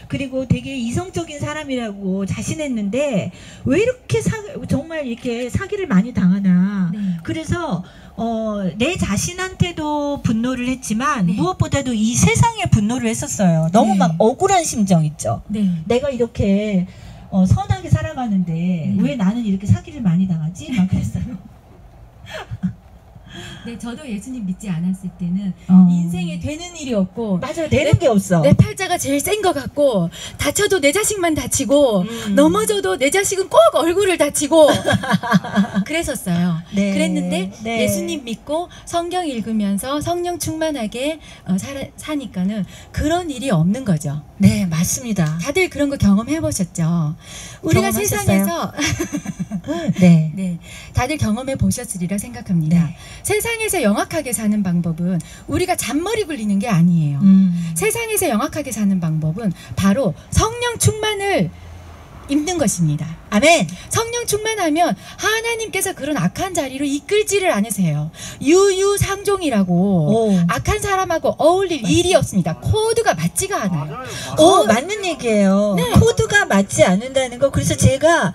그리고 되게 이성적인 사람이라고 자신했는데 왜 이렇게 정말 이렇게 사기를 많이 당하나. 네. 그래서 내 자신한테도 분노를 했지만 네. 무엇보다도 이 세상에 분노를 했었어요. 너무 네. 막 억울한 심정 있죠. 네. 내가 이렇게 선하게 살아가는데 왜 나는 이렇게 사기를 많이 당하지? 막 그랬어요. 네, 저도 예수님 믿지 않았을 때는 인생에 되는 일이 없고 맞아요. 되는 게 없어. 내 팔자가 제일 센 것 같고 다쳐도 내 자식만 다치고 넘어져도 내 자식은 꼭 얼굴을 다치고 그랬었어요. 네. 그랬는데 네. 예수님 믿고 성경 읽으면서 성령 충만하게 사니까는 그런 일이 없는 거죠. 네, 맞습니다. 다들 그런 거 경험해 보셨죠? 우리가 경험하셨어요? 세상에서 네. 네, 다들 경험해 보셨으리라 생각합니다. 네. 세상에서 영악하게 사는 방법은 우리가 잔머리 굴리는 게 아니에요. 세상에서 영악하게 사는 방법은 바로 성령 충만을 입는 것입니다. 아멘. 성령 충만하면 하나님께서 그런 악한 자리로 이끌지를 않으세요. 유유상종이라고 오. 악한 사람하고 어울릴 일이 없습니다. 코드가 맞지가 않아요. 맞는 얘기예요. 네. 코드가 맞지 않는다는 거. 그래서 제가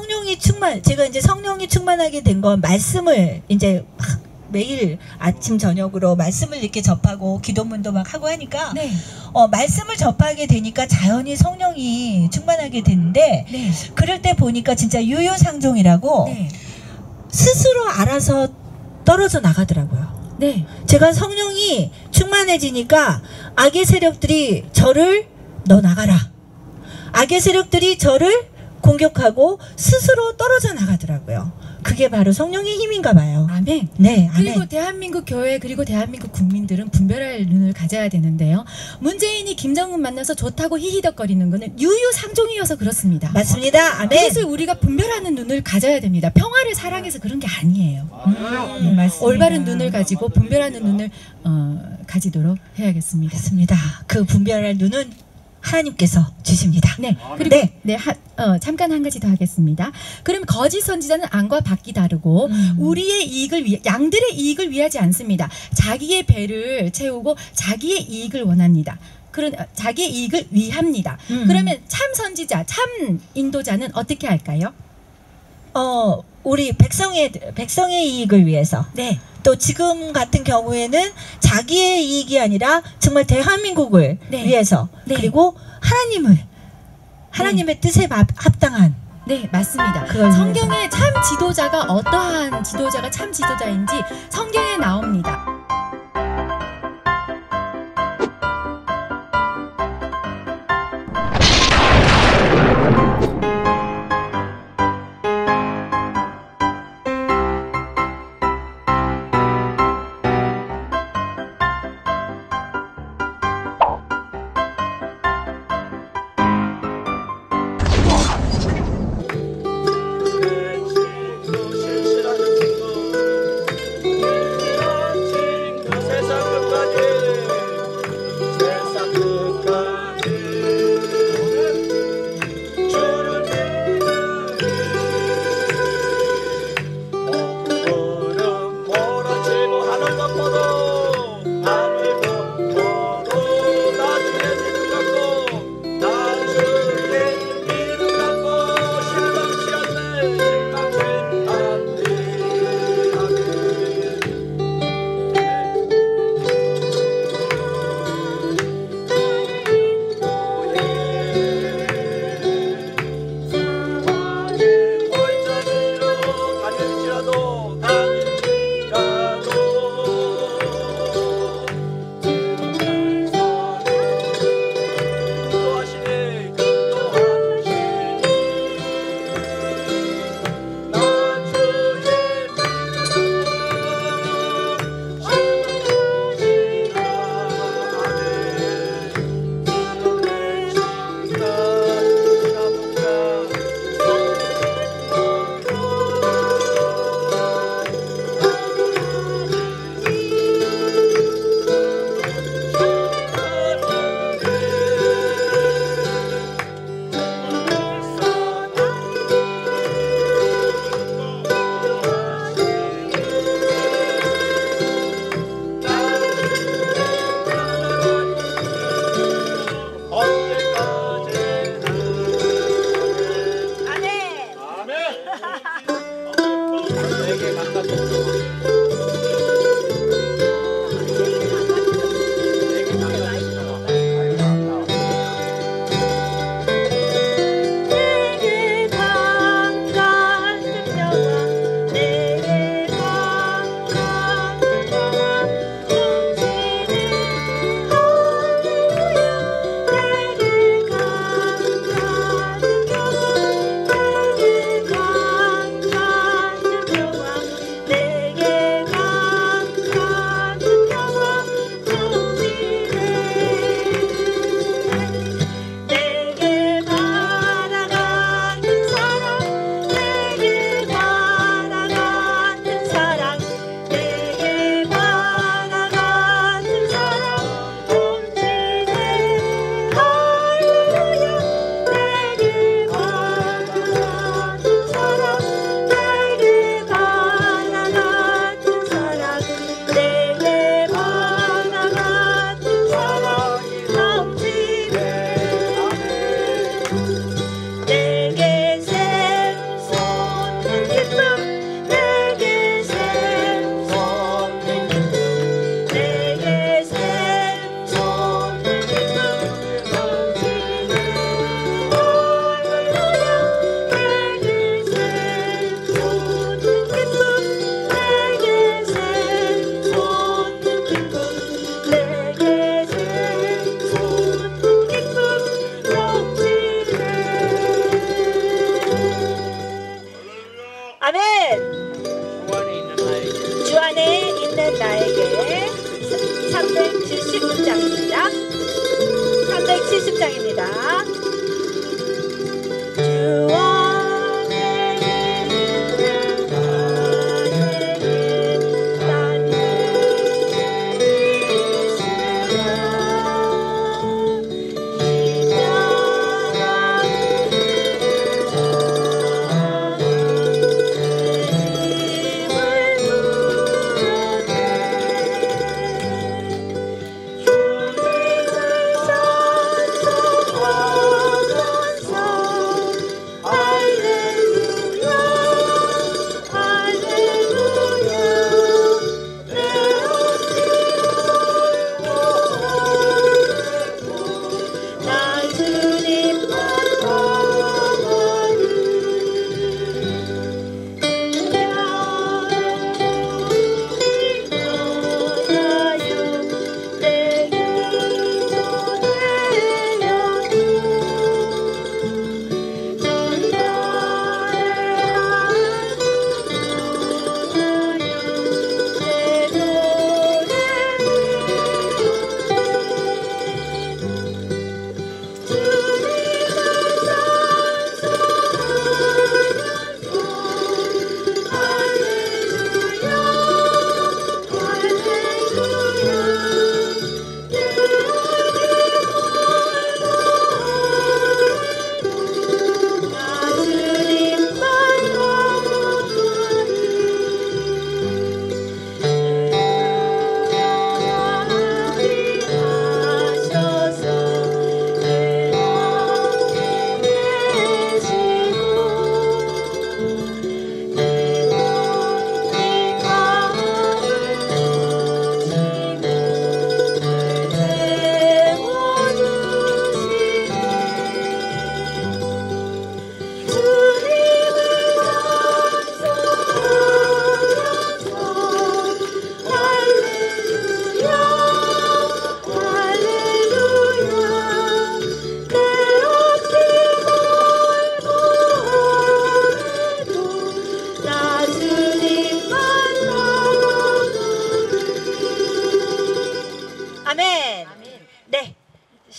제가 이제 성령이 충만하게 된 건 말씀을 이제 매일 아침 저녁으로 말씀을 이렇게 접하고 기도문도 막 하고 하니까 네. 말씀을 접하게 되니까 자연히 성령이 충만하게 되는데 네. 그럴 때 보니까 진짜 유유상종이라고 네. 스스로 알아서 떨어져 나가더라고요. 네. 제가 성령이 충만해지니까 악의 세력들이 저를 너 나가라. 악의 세력들이 저를 공격하고 스스로 떨어져 나가더라고요. 그게 바로 성령의 힘인가 봐요. 아멘. 네, 아멘. 그리고 대한민국 교회 그리고 대한민국 국민들은 분별할 눈을 가져야 되는데요. 문재인이 김정은 만나서 좋다고 히히덕거리는 거는 유유상종이어서 그렇습니다. 맞습니다. 아멘. 그래서 우리가 분별하는 눈을 가져야 됩니다. 평화를 사랑해서 그런 게 아니에요. 맞습니다. 올바른 눈을 가지고 분별하는 눈을 가지도록 해야겠습니다. 맞습니다. 그 분별할 눈은 하나님께서 주십니다. 네. 그리고 네. 잠깐 한 가지 더 하겠습니다. 그럼 거짓 선지자는 안과 밖이 다르고 우리의 이익을 양들의 이익을 위하지 않습니다. 자기의 배를 채우고 자기의 이익을 원합니다. 그런 자기의 이익을 위합니다. 그러면 참 선지자, 참 인도자는 어떻게 할까요? 우리 백성의 이익을 위해서. 네. 또 지금 같은 경우에는 자기의 이익이 아니라 정말 대한민국을 네. 위해서 네. 그리고 하나님의 뜻에 합당한. 네, 맞습니다. 그걸 성경의 참 지도자가 어떠한 지도자가 참 지도자인지 성경에 나옵니다.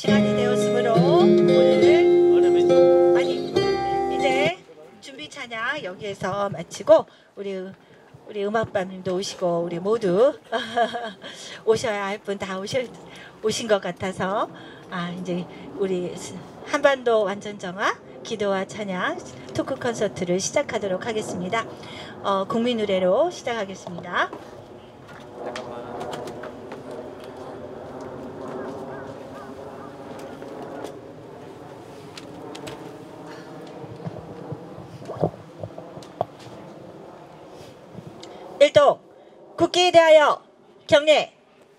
시간이 되었으므로 오늘 이제 준비 찬양 여기에서 마치고 우리 음악반님도 오시고 우리 모두 오셔야 할 분 다 오신 것 같아서 이제 우리 한반도 완전정화 기도와 찬양 토크 콘서트를 시작하도록 하겠습니다. 국민 노래로 시작하겠습니다. 일동 국기에 대하여 경례.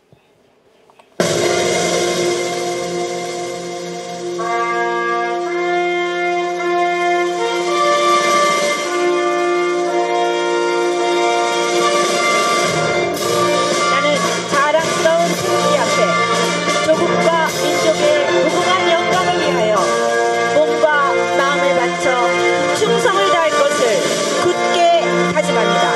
나는 자랑스러운 국기 앞에 조국과 민족의 무궁한 영광을 위하여 몸과 마음을 바쳐 충성을 다할 것을 굳게 다짐합니다.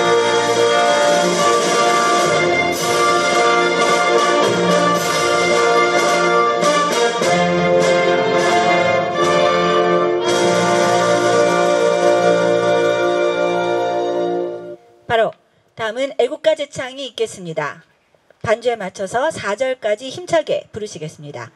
바로 다음은 애국가 제창이 있겠습니다. 반주에 맞춰서 4절까지 힘차게 부르시겠습니다.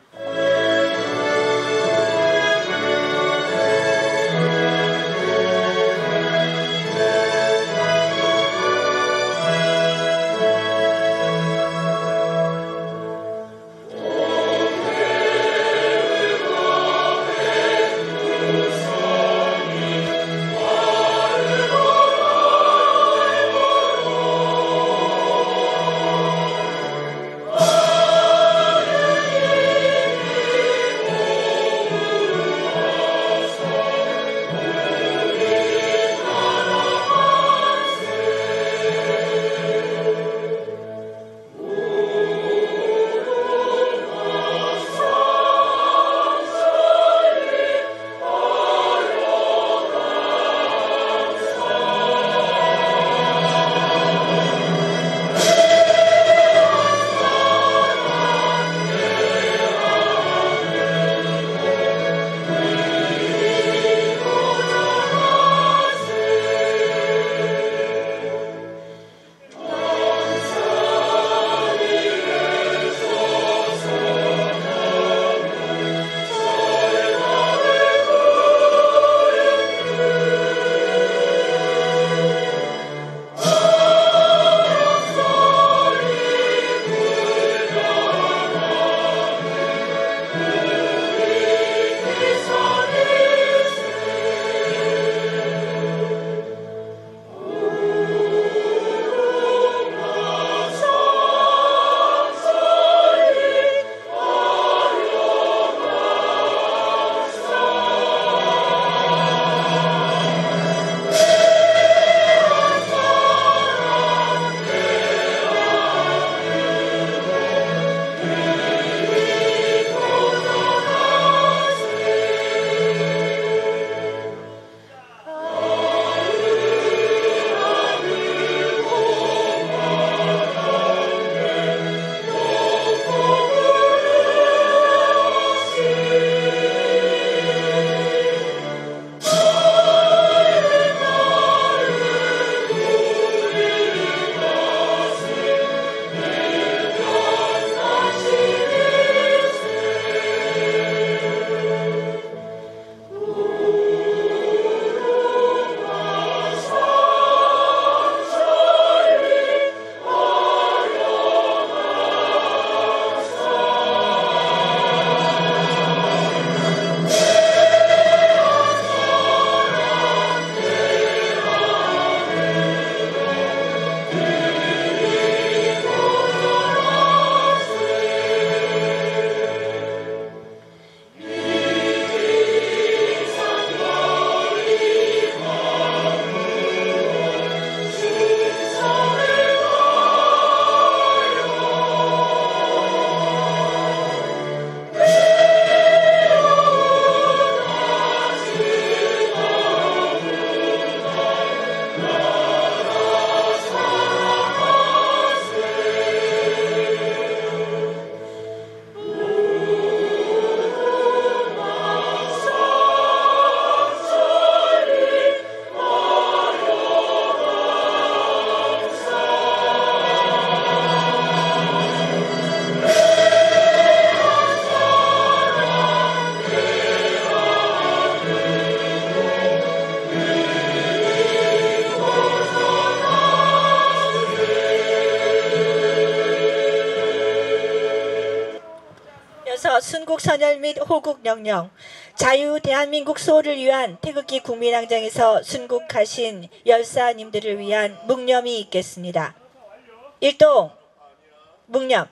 대통령께서 순국 선열 및 호국 영령, 자유 대한민국 수호를 위한 태극기 국민항장에서 순국하신 열사님들을 위한 묵념이 있겠습니다. 일동 묵념.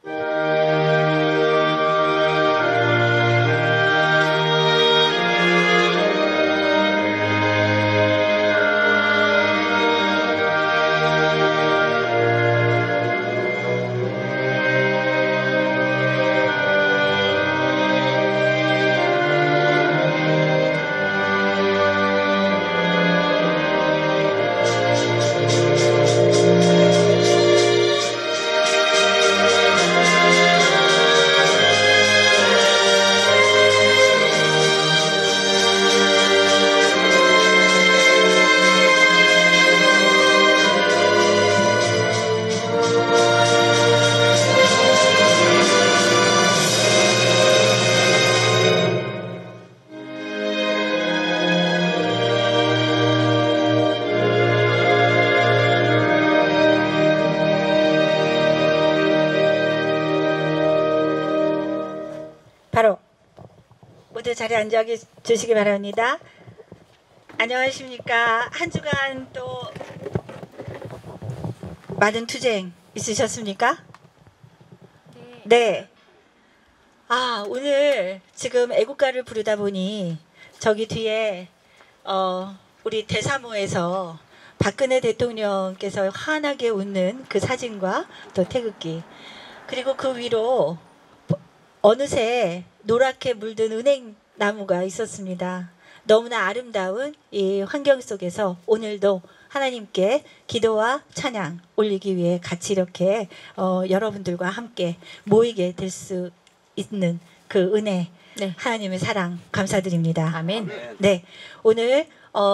바로 모두 자리에 앉아 주시기 바랍니다. 안녕하십니까. 한 주간 또 많은 투쟁 있으셨습니까? 네. 아, 오늘 지금 애국가를 부르다 보니 저기 뒤에 우리 대사모에서 박근혜 대통령께서 환하게 웃는 그 사진과 또 태극기, 그리고 그 위로 어느새 노랗게 물든 은행나무가 있었습니다. 너무나 아름다운 이 환경 속에서 오늘도 하나님께 기도와 찬양 올리기 위해 같이 이렇게 여러분들과 함께 모이게 될 수 있는 그 은혜, 네. 하나님의 사랑 감사드립니다. 아멘. 네, 오늘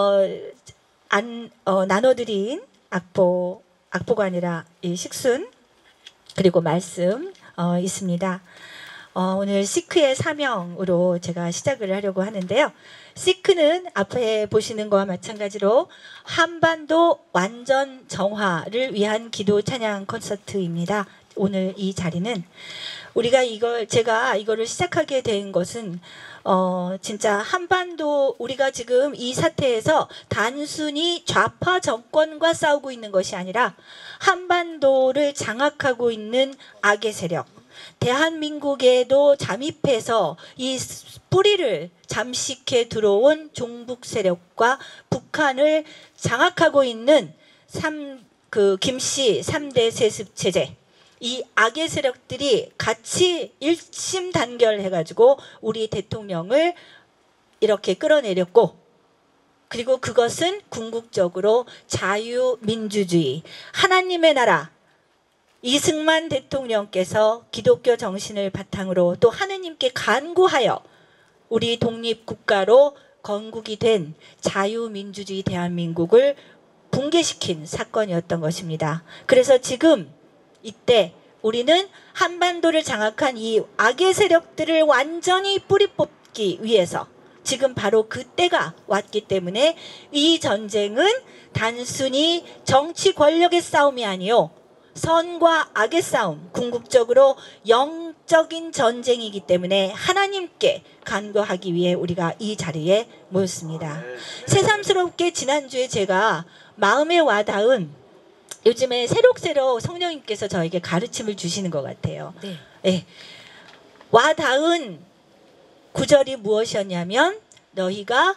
나눠드린 악보가 아니라 이 식순 그리고 말씀 있습니다. 오늘 시크의 사명으로 제가 시작을 하려고 하는데요. 시크는 앞에 보시는 것과 마찬가지로 한반도 완전 정화를 위한 기도 찬양 콘서트입니다. 오늘 이 자리는 제가 이거를 시작하게 된 것은 진짜 한반도, 우리가 지금 이 사태에서 단순히 좌파 정권과 싸우고 있는 것이 아니라 한반도를 장악하고 있는 악의 세력, 대한민국에도 잠입해서 이 뿌리를 잠식해 들어온 종북 세력과 북한을 장악하고 있는 김씨 3대 세습 체제, 이 악의 세력들이 같이 일심단결해가지고 우리 대통령을 이렇게 끌어내렸고, 그리고 그것은 궁극적으로 자유민주주의, 하나님의 나라, 이승만 대통령께서 기독교 정신을 바탕으로 또 하느님께 간구하여 우리 독립국가로 건국이 된 자유민주주의 대한민국을 붕괴시킨 사건이었던 것입니다. 그래서 지금 이때 우리는 한반도를 장악한 이 악의 세력들을 완전히 뿌리 뽑기 위해서 지금 바로 그때가 왔기 때문에 이 전쟁은 단순히 정치 권력의 싸움이 아니요, 선과 악의 싸움, 궁극적으로 영적인 전쟁이기 때문에 하나님께 간구하기 위해 우리가 이 자리에 모였습니다. 새삼스럽게 지난주에 제가 마음에 와닿은, 요즘에 새록새록 성령님께서 저에게 가르침을 주시는 것 같아요. 네. 네. 와닿은 구절이 무엇이었냐면, 너희가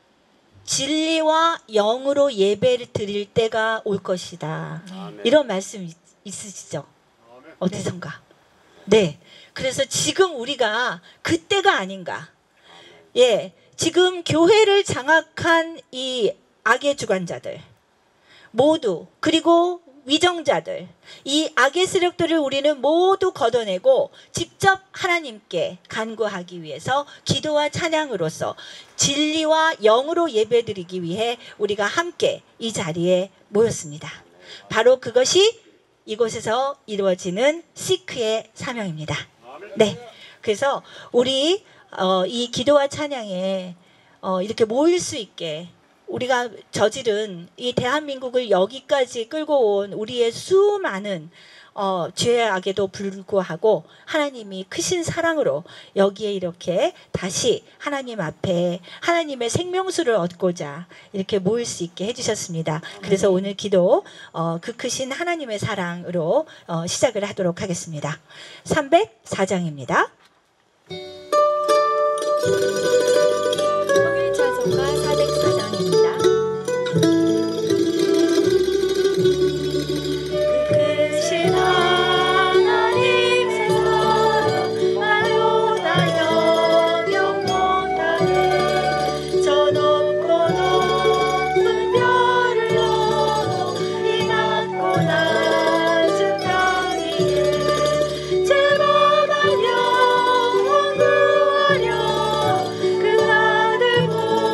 진리와 영으로 예배를 드릴 때가 올 것이다. 이런 말씀 있으시죠? 어디선가? 네. 그래서 지금 우리가 그때가 아닌가. 예. 지금 교회를 장악한 이 악의 주관자들 모두, 그리고 위정자들, 이 악의 세력들을 우리는 모두 걷어내고 직접 하나님께 간구하기 위해서 기도와 찬양으로서 진리와 영으로 예배드리기 위해 우리가 함께 이 자리에 모였습니다. 바로 그것이 이곳에서 이루어지는 시크의 사명입니다. 네, 그래서 우리 이 기도와 찬양에 이렇게 모일 수 있게, 우리가 저지른 이 대한민국을 여기까지 끌고 온 우리의 수많은 죄악에도 불구하고 하나님이 크신 사랑으로 여기에 이렇게 다시 하나님 앞에 하나님의 생명수를 얻고자 이렇게 모일 수 있게 해주셨습니다. 그래서 오늘 기도 그 크신 하나님의 사랑으로 시작을 하도록 하겠습니다. 304장입니다. 통일 찬송가 404장입니다. 크신 하나님 세상 나보다 영영 못하네 저 높고 높은 별을 넘어 이 낮고 낮은 땅 위에 제법한 영원 구하려 그 아들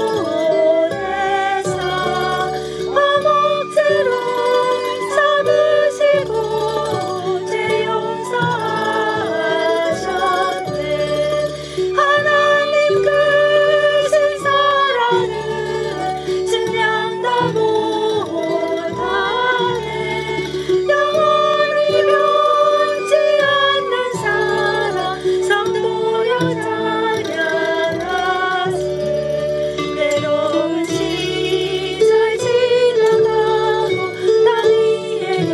보내사 화목제로 삼으시고 죄 용서하셨네 하나님 크신 사랑은 증량다 못하네 영원히 변치 않는 사랑 성도여 찬양하세 외로운 시절 지나가고 땅 위에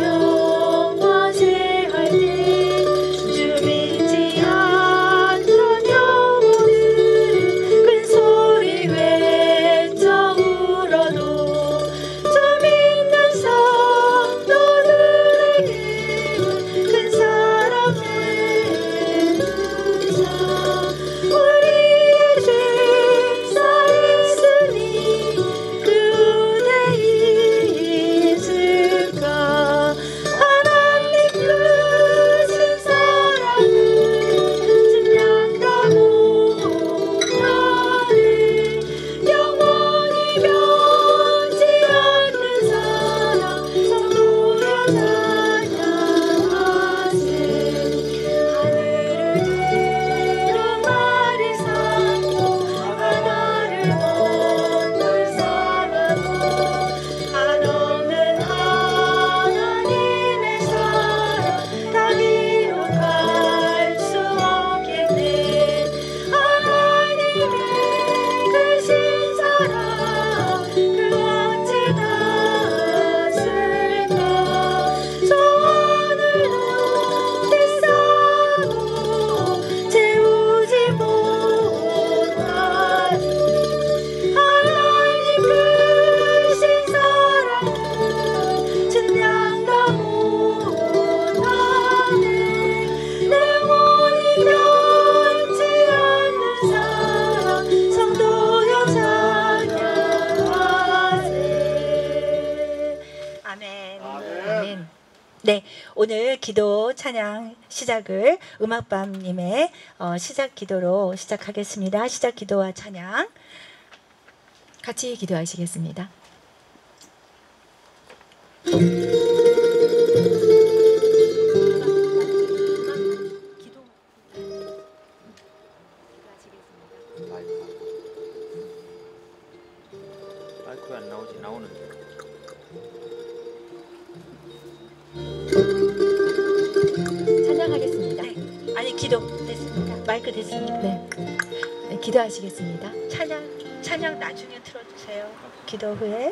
영화제할 때 주 믿지 않던 영혼은 큰 소리 외쳐 울어도 주 믿는 성도들에게 큰 사랑을 주사 우리의 죄사 있으니 그 은혜 있을까 하나님 크신 사랑은 증량다 못하네 영원히 변치 않는 사랑 성도여 찬양하세 하늘을 두루마리 삼고 바다를 먼물 삼아도 한없는 하나님의 사랑 다 기록할 수 없겠네 하나님의 크신 사랑 그 어찌 닿았을까 저 하늘도 비싸고 채우지 못하니 하나님 크신 사랑은 증량다 못하네 영원히 변치 않는 사랑 성도여 찬양하세 아멘. 아멘. 네, 오늘 기도 찬양 시작을 음악밤님의 시작 기도로 시작하겠습니다. 시작 기도와 찬양. 같이 기도하시겠습니다. 마이크 안 나오지 나오는데. 찬양하겠습니다. 아니 기도 됐습니다. 마이크 됐습니다. 네. 네, 기도하시겠습니다. 찬양 나중에 틀어주세요. 기도 후에.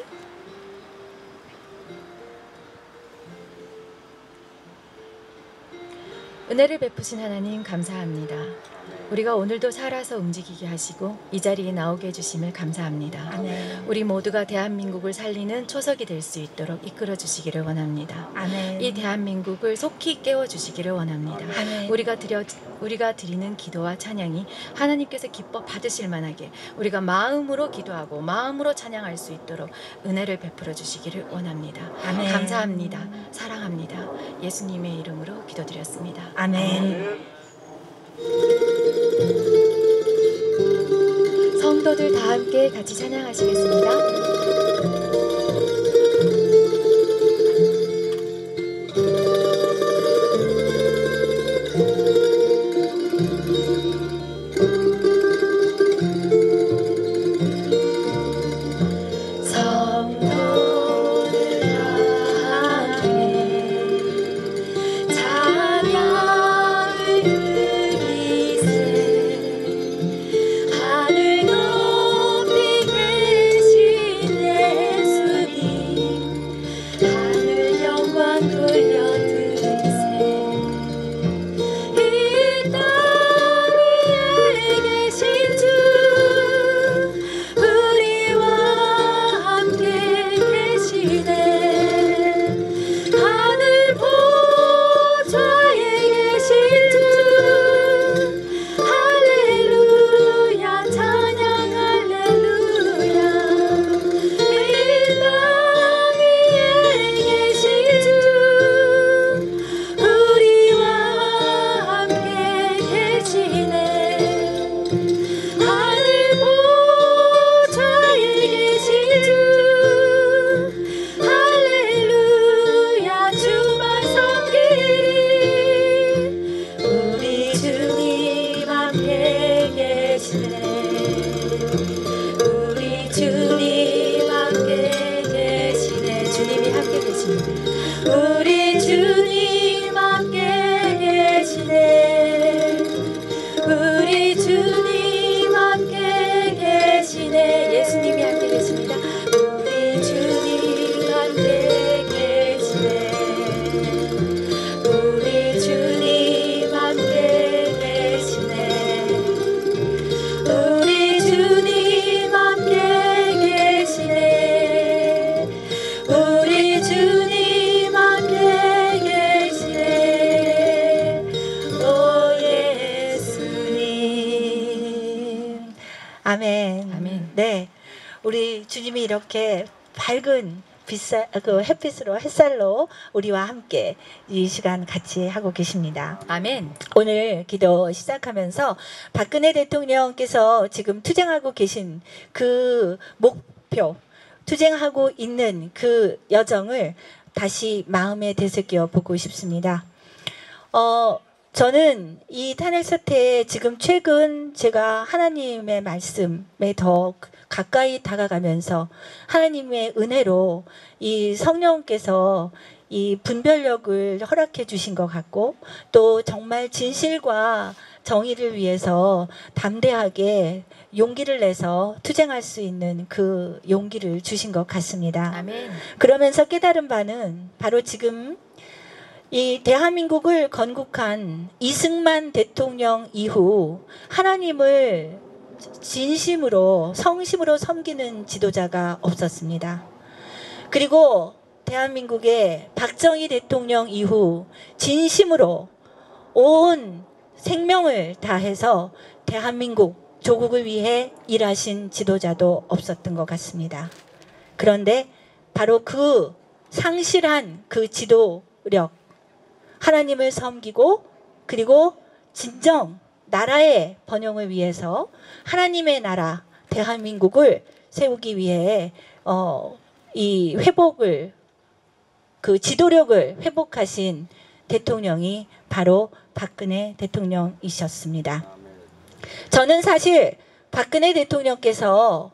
은혜를 베푸신 하나님 감사합니다. 우리가 오늘도 살아서 움직이게 하시고 이 자리에 나오게 해주심을 감사합니다. 아멘. 우리 모두가 대한민국을 살리는 초석이 될 수 있도록 이끌어 주시기를 원합니다. 아멘. 이 대한민국을 속히 깨워 주시기를 원합니다. 아멘. 우리가 드리는 기도와 찬양이 하나님께서 기뻐 받으실 만하게 우리가 마음으로 기도하고 마음으로 찬양할 수 있도록 은혜를 베풀어 주시기를 원합니다. 아멘. 감사합니다. 사랑합니다. 예수님의 이름으로 기도드렸습니다. 아멘. 성도들 다 함께 같이 찬양하시겠습니다. 성도들 다 함께 아멘. 아멘. 네, 우리 주님이 이렇게 밝은 그 햇빛으로 햇살로 우리와 함께 이 시간 같이 하고 계십니다. 아멘. 오늘 기도 시작하면서 박근혜 대통령께서 지금 투쟁하고 계신 그 목표, 투쟁하고 있는 그 여정을 다시 마음에 되새겨 보고 싶습니다. 저는 이 탄핵 사태에 지금 최근 제가 하나님의 말씀에 더 가까이 다가가면서 하나님의 은혜로 이 성령께서 이 분별력을 허락해 주신 것 같고, 또 정말 진실과 정의를 위해서 담대하게 용기를 내서 투쟁할 수 있는 그 용기를 주신 것 같습니다. 아멘. 그러면서 깨달은 바는 바로 지금 이 대한민국을 건국한 이승만 대통령 이후 하나님을 진심으로 성심으로 섬기는 지도자가 없었습니다. 그리고 대한민국의 박정희 대통령 이후 진심으로 온 생명을 다해서 대한민국 조국을 위해 일하신 지도자도 없었던 것 같습니다. 그런데 바로 그 상실한 그 지도력, 하나님을 섬기고 그리고 진정 나라의 번영을 위해서 하나님의 나라 대한민국을 세우기 위해 이 회복을, 그 지도력을 회복하신 대통령이 바로 박근혜 대통령이셨습니다. 저는 사실 박근혜 대통령께서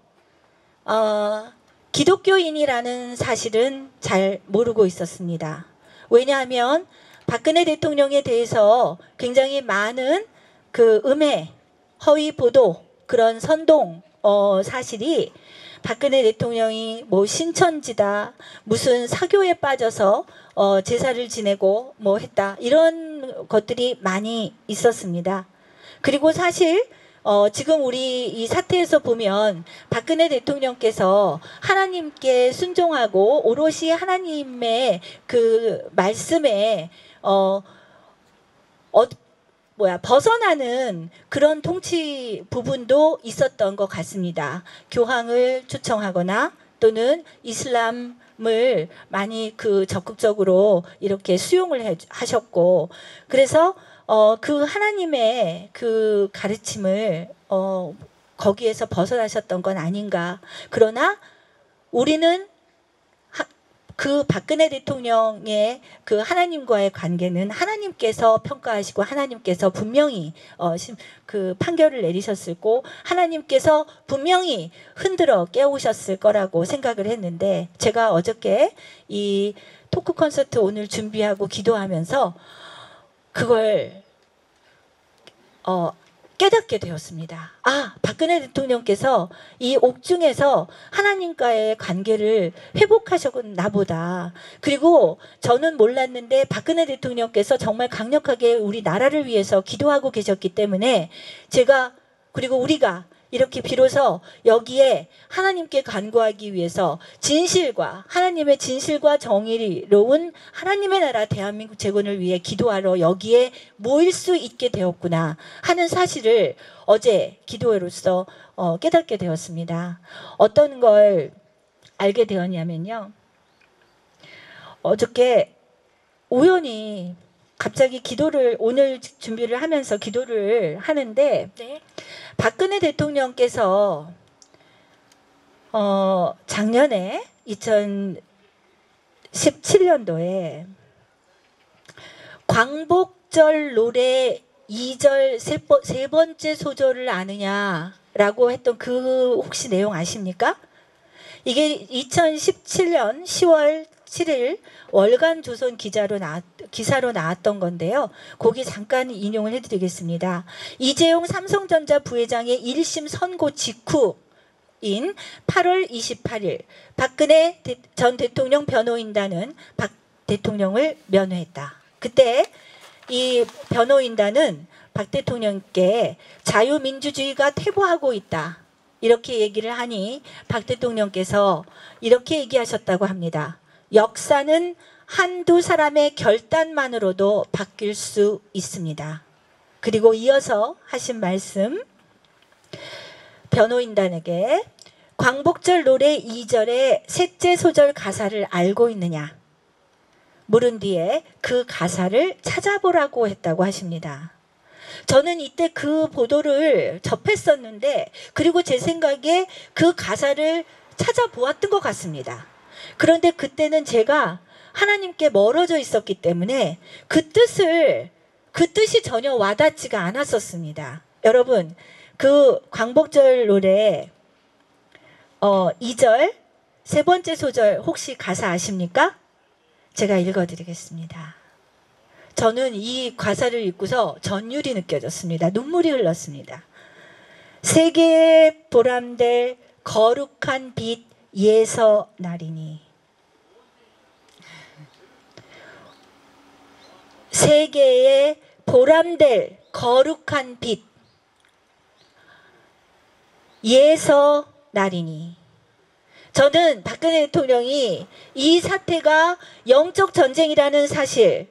기독교인이라는 사실은 잘 모르고 있었습니다. 왜냐하면 박근혜 대통령에 대해서 굉장히 많은 그 음해, 허위 보도, 그런 선동 사실이 박근혜 대통령이 뭐 신천지다, 무슨 사교에 빠져서 제사를 지내고 뭐 했다, 이런 것들이 많이 있었습니다. 그리고 사실 지금 우리 이 사태에서 보면 박근혜 대통령께서 하나님께 순종하고 오롯이 하나님의 그 말씀에 벗어나는 그런 통치 부분도 있었던 것 같습니다. 교황을 초청하거나 또는 이슬람을 많이 그 적극적으로 이렇게 수용을 하셨고, 그래서 그 하나님의 그 가르침을 거기에서 벗어나셨던 건 아닌가. 그러나 우리는 그 박근혜 대통령의 그 하나님과의 관계는 하나님께서 평가하시고 하나님께서 분명히 그 판결을 내리셨고 하나님께서 분명히 흔들어 깨우셨을 거라고 생각을 했는데, 제가 어저께 이 토크 콘서트 오늘 준비하고 기도하면서 그걸 깨닫게 되었습니다. 아, 박근혜 대통령께서 이 옥중에서 하나님과의 관계를 회복하셨나 보다. 그리고 저는 몰랐는데 박근혜 대통령께서 정말 강력하게 우리 나라를 위해서 기도하고 계셨기 때문에 제가, 그리고 우리가 이렇게 비로소 여기에 하나님께 간구하기 위해서 진실과 하나님의 진실과 정의로운 하나님의 나라 대한민국 재건을 위해 기도하러 여기에 모일 수 있게 되었구나 하는 사실을 어제 기도회로서 깨닫게 되었습니다. 어떤 걸 알게 되었냐면요, 어저께 우연히 갑자기 기도를, 오늘 준비를 하면서 기도를 하는데 네. 박근혜 대통령께서 작년에 2017년도에 광복절 노래 2절 세 번째 소절을 아느냐라고 했던 그 혹시 내용 아십니까? 이게 2017년 10월 7일 월간 조선 기사로 나왔던 건데요. 거기 잠깐 인용을 해드리겠습니다. 이재용 삼성전자 부회장의 1심 선고 직후인 8월 28일 박근혜 전 대통령 변호인단은 박 대통령을 면회했다. 그때 이 변호인단은 박 대통령께 자유민주주의가 퇴보하고 있다, 이렇게 얘기를 하니 박 대통령께서 이렇게 얘기하셨다고 합니다. 역사는 한두 사람의 결단만으로도 바뀔 수 있습니다. 그리고 이어서 하신 말씀, 변호인단에게 광복절 노래 2절의 셋째 소절 가사를 알고 있느냐 물은 뒤에 그 가사를 찾아보라고 했다고 하십니다. 저는 이때 그 보도를 접했었는데 그리고 제 생각에 그 가사를 찾아보았던 것 같습니다. 그런데 그때는 제가 하나님께 멀어져 있었기 때문에 그 뜻이 전혀 와닿지가 않았었습니다. 여러분, 그 광복절 노래 2절 세 번째 소절 혹시 가사 아십니까? 제가 읽어드리겠습니다. 저는 이 가사를 읽고서 전율이 느껴졌습니다. 눈물이 흘렀습니다. 세계의 보람될 거룩한 빛 예서 나리니 세계의 보람될 거룩한 빛 예서 나리니 저는 박근혜 대통령이 이 사태가 영적 전쟁이라는 사실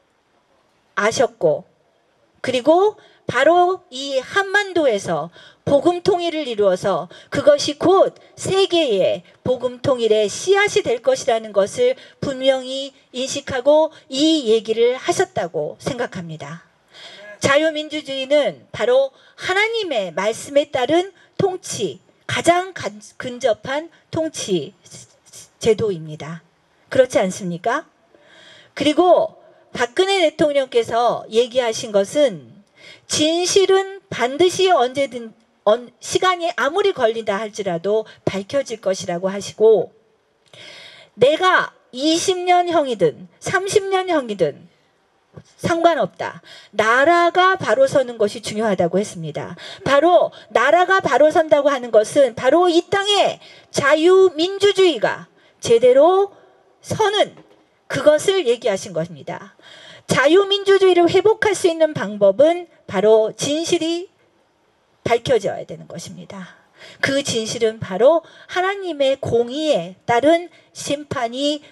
아셨고 그리고 바로 이 한반도에서 복음 통일을 이루어서 그것이 곧 세계의 복음 통일의 씨앗이 될 것이라는 것을 분명히 인식하고 이 얘기를 하셨다고 생각합니다. 자유민주주의는 바로 하나님의 말씀에 따른 통치, 가장 근접한 통치 제도입니다. 그렇지 않습니까? 그리고 박근혜 대통령께서 얘기하신 것은 진실은 반드시 언제든 시간이 아무리 걸린다 할지라도 밝혀질 것이라고 하시고 내가 20년형이든 30년형이든 상관없다. 나라가 바로 서는 것이 중요하다고 했습니다. 바로 나라가 바로 선다고 하는 것은 바로 이 땅에 자유민주주의가 제대로 서는 그것을 얘기하신 것입니다. 자유민주주의를 회복할 수 있는 방법은 바로 진실이 밝혀져야 되는 것입니다. 그 진실은 바로 하나님의 공의에 따른 심판이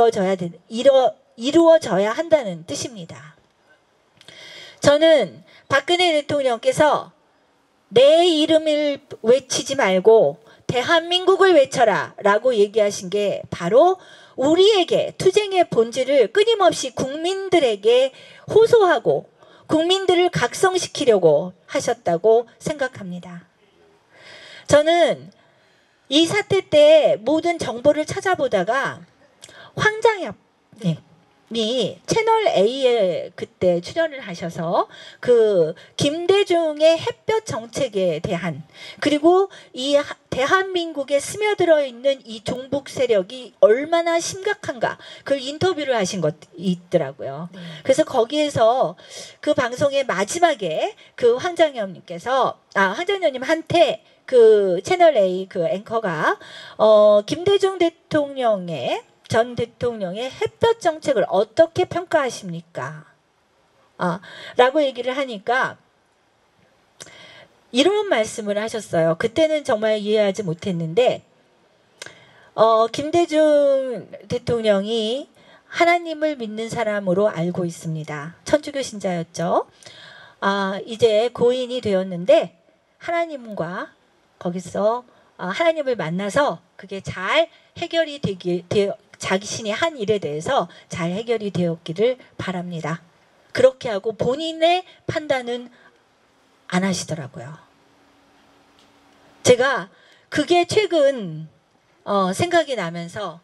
이루어져야 한다는 뜻입니다. 저는 박근혜 대통령께서 내 이름을 외치지 말고 대한민국을 외쳐라 라고 얘기하신 게 바로 우리에게 투쟁의 본질을 끊임없이 국민들에게 호소하고 국민들을 각성시키려고 하셨다고 생각합니다. 저는 이 사태 때 모든 정보를 찾아보다가 황장엽이 채널 A에 그때 출연을 하셔서 그 김대중의 햇볕 정책에 대한 그리고 이 대한민국에 스며들어 있는 이 종북 세력이 얼마나 심각한가 그걸 인터뷰를 하신 것이 있더라고요. 네. 그래서 거기에서 그 방송의 마지막에 그 황장엽님한테 그 채널 A 그 앵커가 김대중 전 대통령의 햇볕 정책을 어떻게 평가하십니까? 라고 얘기를 하니까 이런 말씀을 하셨어요. 그때는 정말 이해하지 못했는데 김대중 대통령이 하나님을 믿는 사람으로 알고 있습니다. 천주교 신자였죠. 이제 고인이 되었는데 하나님과 거기서 하나님을 만나서 그게 잘 해결이 자신이 한 일에 대해서 잘 해결이 되었기를 바랍니다. 그렇게 하고 본인의 판단은 안 하시더라고요. 제가 그게 최근 생각이 나면서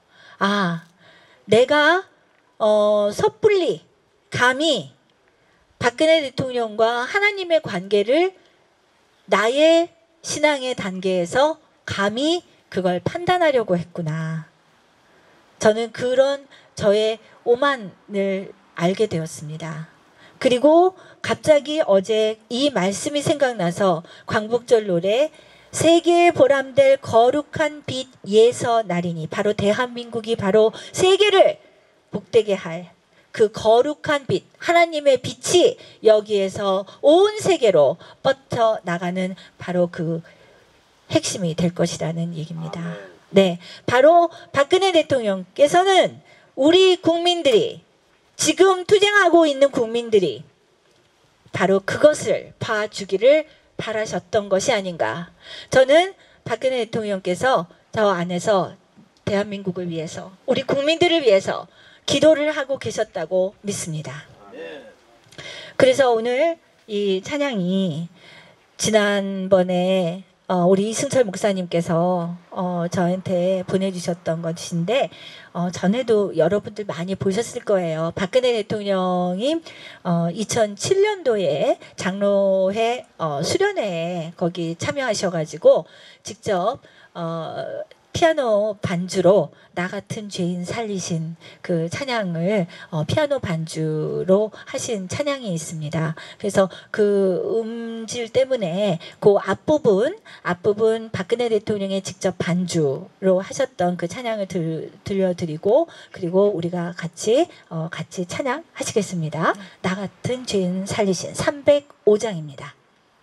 내가 섣불리 감히 박근혜 대통령과 하나님의 관계를 나의 신앙의 단계에서 감히 그걸 판단하려고 했구나. 저는 그런 저의 오만을 알게 되었습니다. 그리고 갑자기 어제 이 말씀이 생각나서 광복절 노래 세계에 보람될 거룩한 빛 예서 나리니 바로 대한민국이 바로 세계를 복되게 할 그 거룩한 빛 하나님의 빛이 여기에서 온 세계로 뻗쳐나가는 바로 그 핵심이 될 것이라는 얘기입니다. 네, 바로 박근혜 대통령께서는 우리 국민들이 지금 투쟁하고 있는 국민들이 바로 그것을 봐주기를 바라셨던 것이 아닌가. 저는 박근혜 대통령께서 저 안에서 대한민국을 위해서, 우리 국민들을 위해서 기도를 하고 계셨다고 믿습니다. 그래서 오늘 이 찬양이 지난번에 우리 이승철 목사님께서 저한테 보내주셨던 것인데 전에도 여러분들 많이 보셨을 거예요. 박근혜 대통령이 2007년도에 장로회 수련회에 거기 참여하셔가지고 직접 피아노 반주로 나 같은 죄인 살리신 그 찬양을 피아노 반주로 하신 찬양이 있습니다. 그래서 그 음질 때문에 그 앞부분 박근혜 대통령의 직접 반주로 하셨던 그 찬양을 들려드리고, 그리고 우리가 같이 찬양하시겠습니다. 나 같은 죄인 살리신 305장입니다.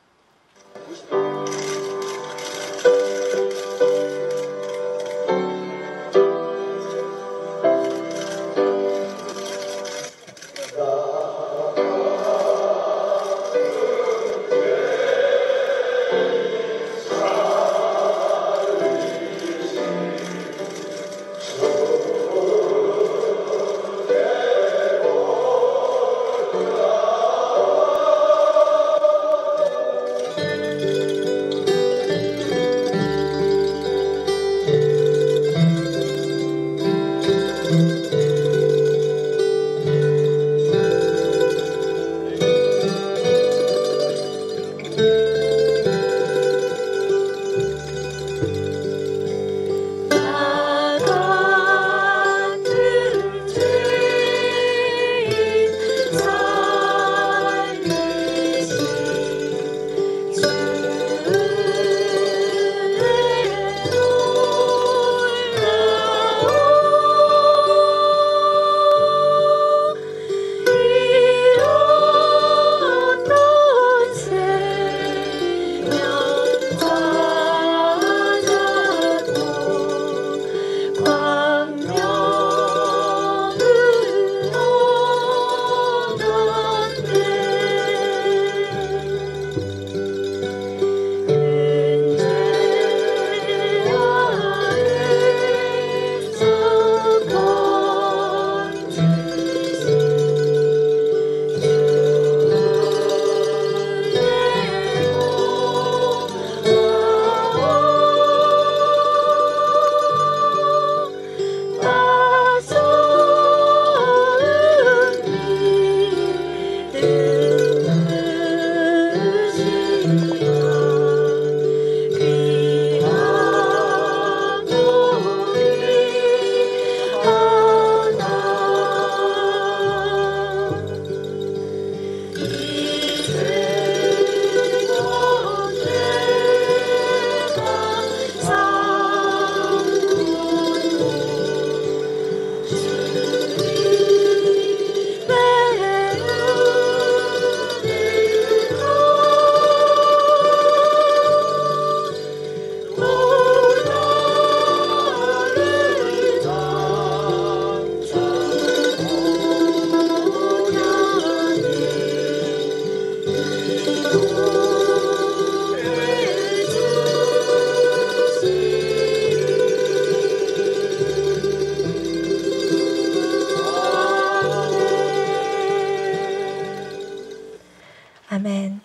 아멘.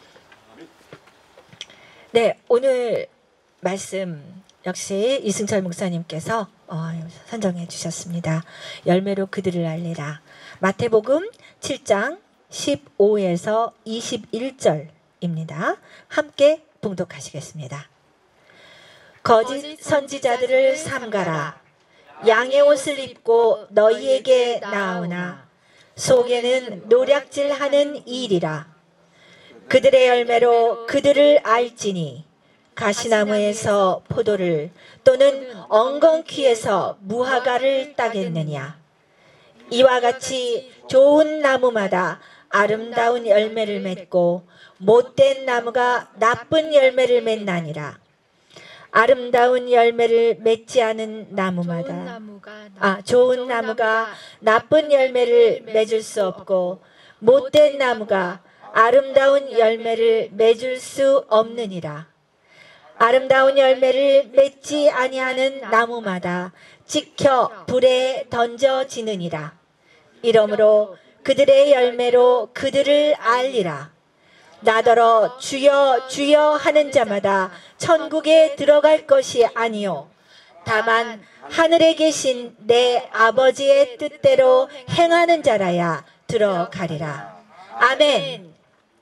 네, 오늘 말씀 역시 이승철 목사님께서 선정해 주셨습니다. 열매로 그들을 알리라. 마태복음 7장 15에서 21절입니다. 함께 봉독하시겠습니다. 거짓 선지자들을 삼가라. 양의 옷을 입고 너희에게 나오나 속에는 노략질하는 일이라. 그들의 열매로 그들을 알지니 가시나무에서 포도를 또는 엉겅퀴에서 무화과를 따겠느냐. 이와 같이 좋은 나무마다 아름다운 열매를 맺고 못된 나무가 나쁜 열매를 맺나니라. 아름다운 열매를 맺지 않은 나무마다 좋은 나무가 나쁜 열매를 맺을 수 없고 못된 나무가 아름다운 열매를 맺을 수 없느니라. 아름다운 열매를 맺지 아니하는 나무마다 찍혀 불에 던져지느니라. 이러므로 그들의 열매로 그들을 알리라. 나더러 주여 주여 하는 자마다 천국에 들어갈 것이 아니요 다만 하늘에 계신 내 아버지의 뜻대로 행하는 자라야 들어가리라. 아멘.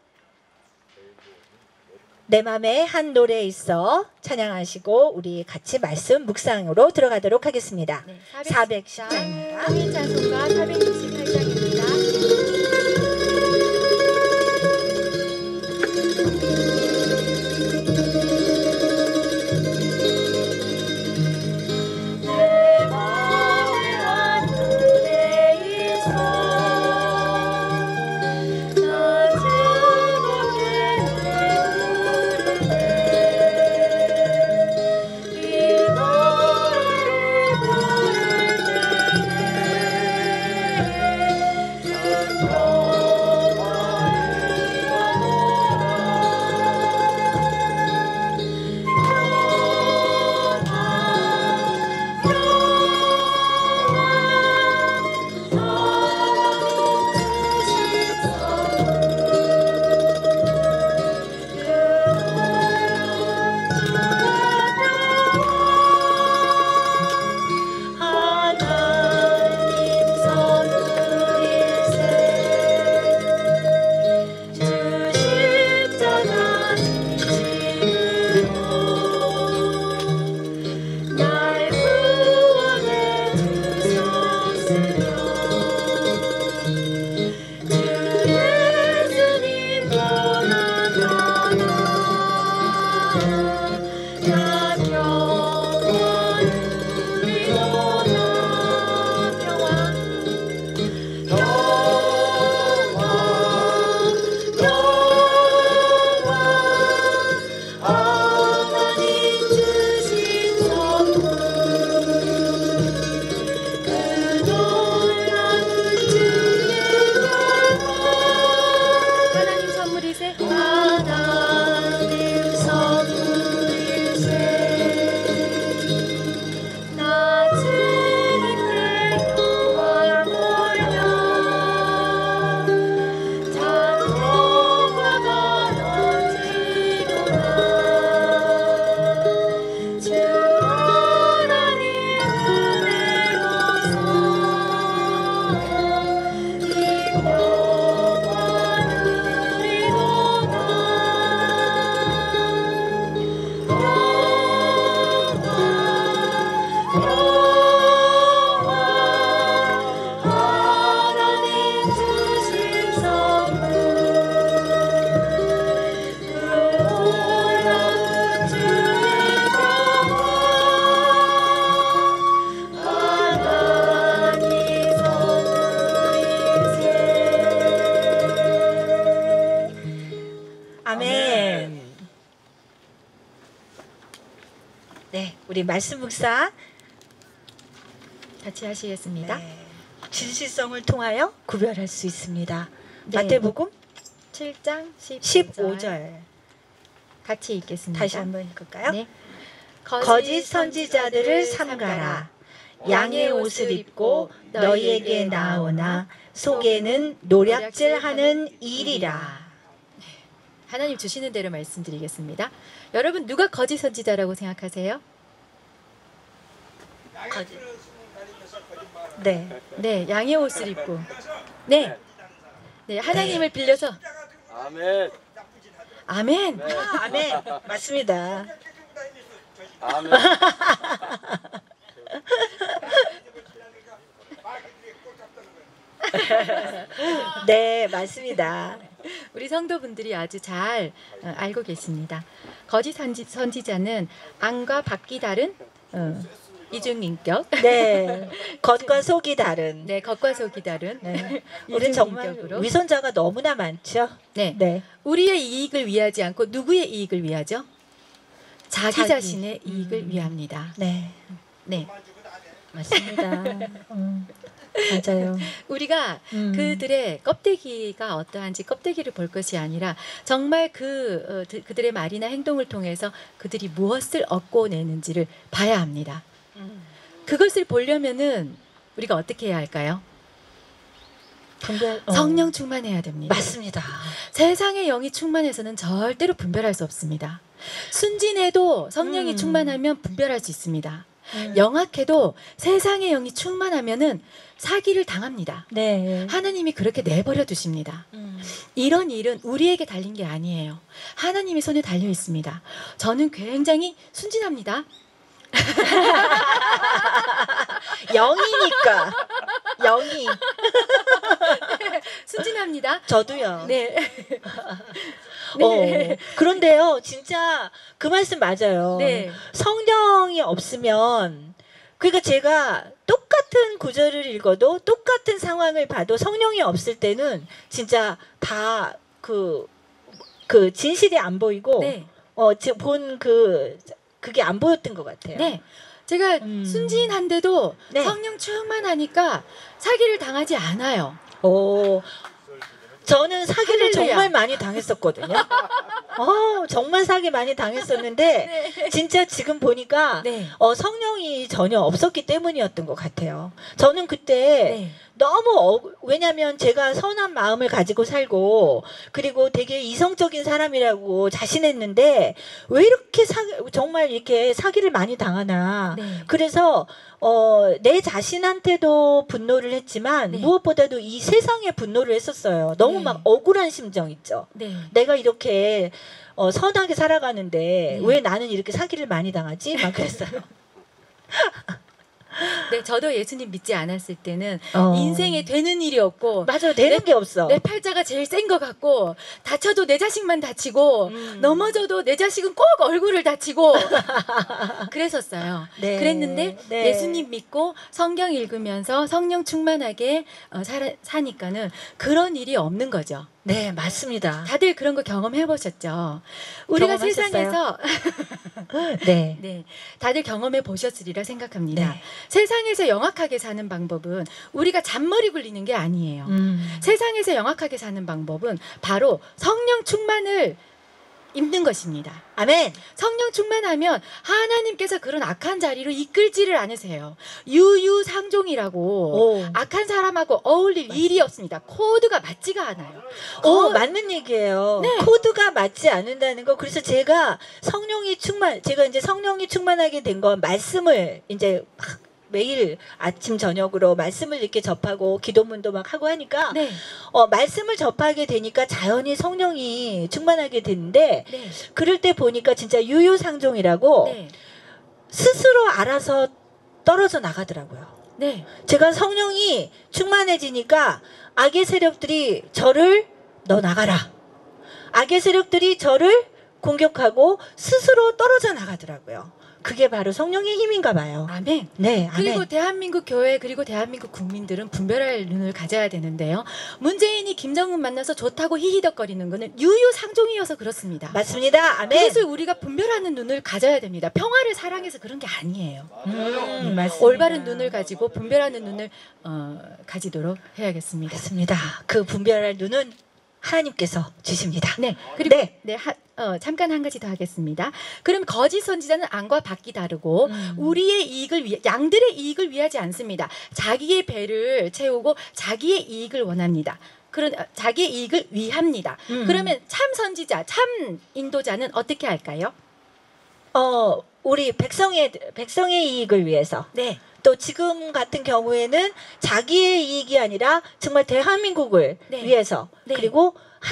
내 맘에 한 노래에 있어 찬양하시고 우리 같이 말씀 묵상으로 들어가도록 하겠습니다. 네, 410장입니다. 통일 찬송가 468장입니다. 우리 말씀 묵상 같이 하시겠습니다. 네. 진실성을 통하여 구별할 수 있습니다. 네. 마태복음 7장 15절 같이 읽겠습니다. 다시 한번 읽을까요? 네. 거짓 선지자들을 삼가라. 양의 옷을 입고 너희에게 나오나 속에는 노략질하는 일이라. 하나님 주시는 대로 말씀드리겠습니다. 여러분 누가 거짓 선지자라고 생각하세요? 거짓. 네. 네, 양의 옷을 입고. 네. 네, 하나님을 빌려서 아멘. 아멘. 아, 아멘. 맞습니다. 아멘. 네, 맞습니다. 우리 성도분들이 아주 잘 알고 계십니다. 거짓 선지자는 안과 밖이 다른 이중인격. 네, 겉과 속이 다른. 네, 겉과 속이 다른. 네. 우리 정말 이중인격으로. 위선자가 너무나 많죠. 네. 네. 우리의 이익을 위하지 않고 누구의 이익을 위하죠? 자기 자기. 자신의 이익을 위합니다. 네, 네. 맞습니다. 맞아요. 우리가 그들의 껍데기가 어떠한지 껍데기를 볼 것이 아니라 정말 그들의 말이나 행동을 통해서 그들이 무엇을 얻고 내는지를 봐야 합니다. 그것을 보려면은 우리가 어떻게 해야 할까요? 성령 충만해야 됩니다. 맞습니다. 세상의 영이 충만해서는 절대로 분별할 수 없습니다. 순진해도 성령이 충만하면 분별할 수 있습니다. 영악해도 세상의 영이 충만하면은 사기를 당합니다. 네. 하나님이 그렇게 내버려 두십니다. 이런 일은 우리에게 달린 게 아니에요. 하나님의 손에 달려 있습니다. 저는 굉장히 순진합니다. 영이니까. 영이. 순진합니다. 저도요. 네. 네. 그런데요, 진짜 그 말씀 맞아요. 네. 성령이 없으면, 그러니까 제가 똑같은 구절을 읽어도 똑같은 상황을 봐도 성령이 없을 때는 진짜 다 그 진실이 안 보이고, 네. 그게 안 보였던 것 같아요. 네. 제가 순진한데도 네. 성령 충만하니까 사기를 당하지 않아요. 저는 사기를 할렐루야. 정말 많이 당했었거든요. 정말 사기 많이 당했었는데 네. 진짜 지금 보니까 네. 성령이 전혀 없었기 때문이었던 것 같아요. 저는 그때 네. 너무 왜냐하면 제가 선한 마음을 가지고 살고 그리고 되게 이성적인 사람이라고 자신했는데 왜 이렇게 정말 이렇게 사기를 많이 당하나. 네. 그래서 내 자신한테도 분노를 했지만 네. 무엇보다도 이 세상에 분노를 했었어요. 너무 네. 막 억울한 심정 있죠. 네. 내가 이렇게 선하게 살아가는데 네. 왜 나는 이렇게 사기를 많이 당하지? 막 그랬어요. 네, 저도 예수님 믿지 않았을 때는 어. 인생에 되는 일이 없고 맞아요. 되는 게 없어. 내 팔자가 제일 센 것 같고 다쳐도 내 자식만 다치고 넘어져도 내 자식은 꼭 얼굴을 다치고 그랬었어요. 네. 그랬는데 네. 예수님 믿고 성경 읽으면서 성령 충만하게 사니까는 그런 일이 없는 거죠. 네, 맞습니다. 다들 그런 거 경험해 보셨죠? 우리가 경험하셨어요? 세상에서 네. 네, 다들 경험해 보셨으리라 생각합니다. 네. 세상에서 영악하게 사는 방법은 우리가 잔머리 굴리는 게 아니에요. 세상에서 영악하게 사는 방법은 바로 성령 충만을 입는 것입니다. 아멘. 성령 충만하면 하나님께서 그런 악한 자리로 이끌지를 않으세요. 유유상종이라고 악한 사람하고 어울릴 일이 없습니다. 코드가 맞지가 않아요. 맞는 얘기예요. 네. 코드가 맞지 않는다는 거. 그래서 제가 이제 성령이 충만하게 된 건 말씀을 이제 막 매일 아침 저녁으로 말씀을 이렇게 접하고 기도문도 막 하고 하니까 네. 말씀을 접하게 되니까 자연히 성령이 충만하게 되는데 네. 그럴 때 보니까 진짜 유유상종이라고 네. 스스로 알아서 떨어져 나가더라고요. 네. 제가 성령이 충만해지니까 악의 세력들이 너 나가라. 악의 세력들이 저를 공격하고 스스로 떨어져 나가더라고요. 그게 바로 성령의 힘인가 봐요. 아멘. 네, 아멘. 그리고 대한민국 교회 그리고 대한민국 국민들은 분별할 눈을 가져야 되는데요. 문재인이 김정은 만나서 좋다고 히히덕거리는 거는 유유상종이어서 그렇습니다. 맞습니다. 아멘. 그것을 우리가 분별하는 눈을 가져야 됩니다. 평화를 사랑해서 그런 게 아니에요. 맞습니다. 올바른 눈을 가지고 분별하는 눈을 가지도록 해야겠습니다. 맞습니다. 그 분별할 눈은 하나님께서 주십니다. 네. 그리고 네. 잠깐 한 가지 더 하겠습니다. 그럼 거짓 선지자는 안과 밖이 다르고 양들의 이익을 위하지 않습니다. 자기의 배를 채우고 자기의 이익을 원합니다. 자기의 이익을 위합니다. 그러면 참 선지자, 참 인도자는 어떻게 할까요? 우리 백성의 이익을 위해서. 네. 또 지금 같은 경우에는 자기의 이익이 아니라 정말 대한민국을 네. 위해서 네. 그리고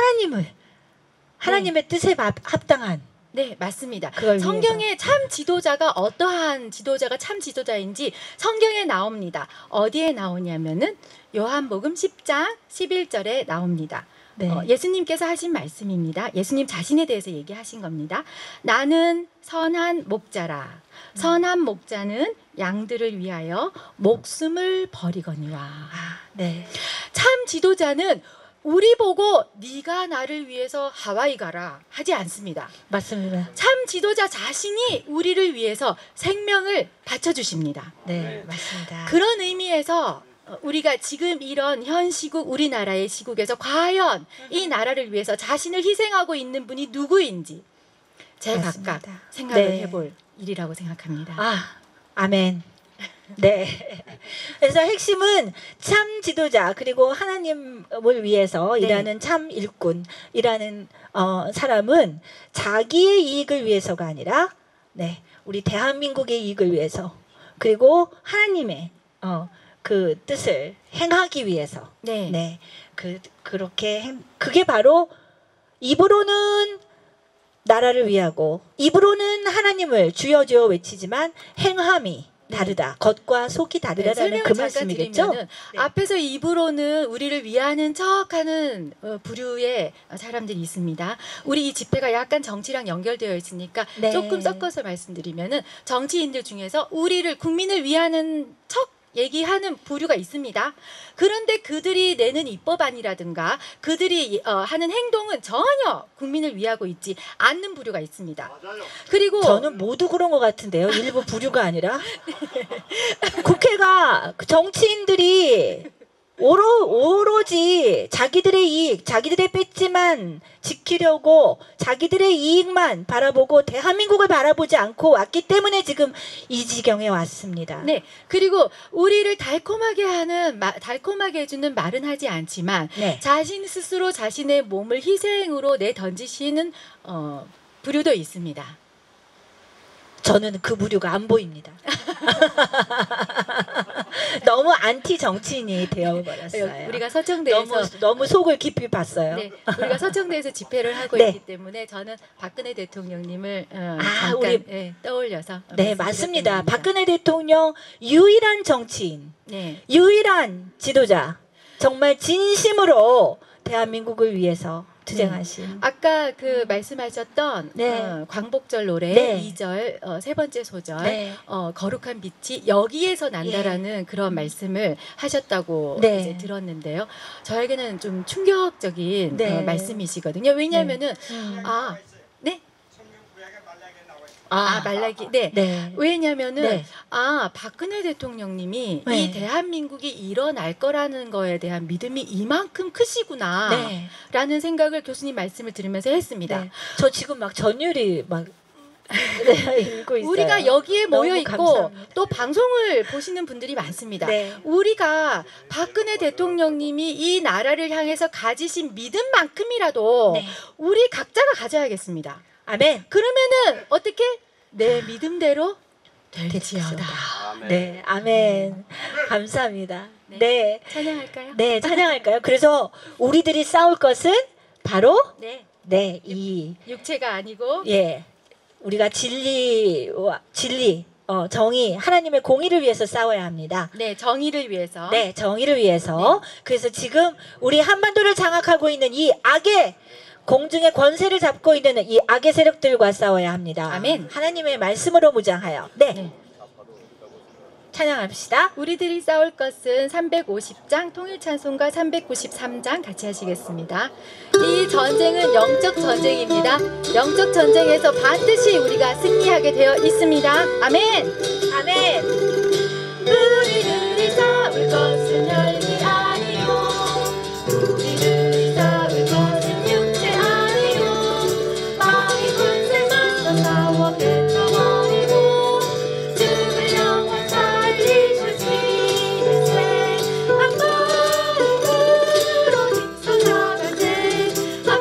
하나님의 뜻에 합당한. 네, 맞습니다. 그걸 성경에 참 지도자가 어떠한 지도자가 참 지도자인지 성경에 나옵니다. 어디에 나오냐면은 요한복음 10장 11절에 나옵니다. 네. 예수님께서 하신 말씀입니다. 예수님 자신에 대해서 얘기하신 겁니다. 나는 선한 목자라. 선한 목자는 양들을 위하여 목숨을 버리거니와. 네. 참 지도자는 우리 보고 네가 나를 위해서 하와이 가라 하지 않습니다. 맞습니다. 참 지도자 자신이 우리를 위해서 생명을 바쳐주십니다. 네, 맞습니다. 그런 의미에서 우리가 지금 이런 현 시국 우리나라의 시국에서 과연 이 나라를 위해서 자신을 희생하고 있는 분이 누구인지 제가 각각 생각을 네. 해볼 일이라고 생각합니다. 아, 아멘. 네. 그래서 핵심은 참 지도자 그리고 하나님을 위해서 네. 일하는 참 일꾼이라는 사람은 자기의 이익을 위해서가 아니라 네, 우리 대한민국의 이익을 위해서 그리고 하나님의 그 뜻을 행하기 위해서 네. 네, 그렇게 그게 바로 입으로는 나라를 위하고 입으로는 하나님을 주여 주여 외치지만 행함이 다르다. 겉과 속이 다르다라는 설명을 그 잠깐 말씀이겠죠? 드리면은 네. 앞에서 입으로는 우리를 위하는 척하는 부류의 사람들이 있습니다. 우리 이 집회가 약간 정치랑 연결되어 있으니까 네. 조금 섞어서 말씀드리면은 정치인들 중에서 우리를 국민을 위하는 척 얘기하는 부류가 있습니다. 그런데 그들이 내는 입법안이라든가 그들이 하는 행동은 전혀 국민을 위하고 있지 않는 부류가 있습니다. 그리고 저는 모두 그런 것 같은데요. 일부 부류가 아니라 국회가 정치인들이 오로지 자기들의 이익, 자기들의 배지만 지키려고 자기들의 이익만 바라보고 대한민국을 바라보지 않고 왔기 때문에 지금 이 지경에 왔습니다. 네, 그리고 우리를 달콤하게 해주는 말은 하지 않지만 네. 자신 스스로 자신의 몸을 희생으로 내던지시는 부류도 있습니다. 저는 그 부류가 안 보입니다. 너무 안티 정치인이 되어버렸어요. 우리가 서청대에서 너무 속을 깊이 봤어요. 네, 우리가 서청대에서 집회를 하고 네. 있기 때문에 저는 박근혜 대통령님을 아, 잠깐 우리 떠올려서 네, 맞습니다. 박근혜 대통령 유일한 정치인, 네. 유일한 지도자, 정말 진심으로 대한민국을 위해서 투쟁하신. 아까 그 말씀하셨던 네. 광복절 노래 네. 2절 세 번째 소절 네. 거룩한 빛이 여기에서 난다라는 그런 말씀을 하셨다고 네. 이제 들었는데요. 저에게는 좀 충격적인 네. 말씀이시거든요. 왜냐하면은 네. 말라기. 네. 네. 왜냐면은 네. 박근혜 대통령님이 네. 이 대한민국이 일어날 거라는 거에 대한 믿음이 이만큼 크시구나 네. 라는 생각을 교수님 말씀을 들으면서 했습니다. 네. 저 지금 막 전율이 막 읽고 있어요. 우리가 여기에 너무 모여 있고 감사합니다. 또 방송을 보시는 분들이 많습니다. 네. 우리가 박근혜 대통령님이 이 나라를 향해서 가지신 믿음만큼이라도 네. 우리 각자가 가져야겠습니다. 아멘. 그러면은 어떻게 내 믿음대로 될지어다. 아멘. 네, 아멘. 감사합니다. 네. 네. 찬양할까요? 네, 찬양할까요? 그래서 우리들이 싸울 것은 바로 네. 이 육체가 아니고 우리가 진리, 정의, 하나님의 공의를 위해서 싸워야 합니다. 네, 정의를 위해서. 네, 정의를 위해서. 그래서 지금 우리 한반도를 장악하고 있는 이 악의 공중의 권세를 잡고 있는 이 악의 세력들과 싸워야 합니다. 아멘. 하나님의 말씀으로 무장하여. 네. 찬양합시다. 우리들이 싸울 것은 350장 통일찬송가 393장 같이 하시겠습니다. 이 전쟁은 영적 전쟁입니다. 영적 전쟁에서 반드시 우리가 승리하게 되어 있습니다. 아멘. 아멘. 우리들이 싸울 것은 혈기 아니요 우리들이 싸울 것은 육체 아니요 마귀 권세 맞서 싸워 뱉어버리고 죽을 영혼 살리실 주님의 한 걸음으로 힘써 나가세 한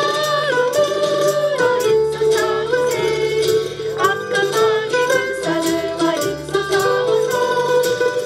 걸음으로 힘써 싸우세 악한 마귀 군사들과 힘써 싸워서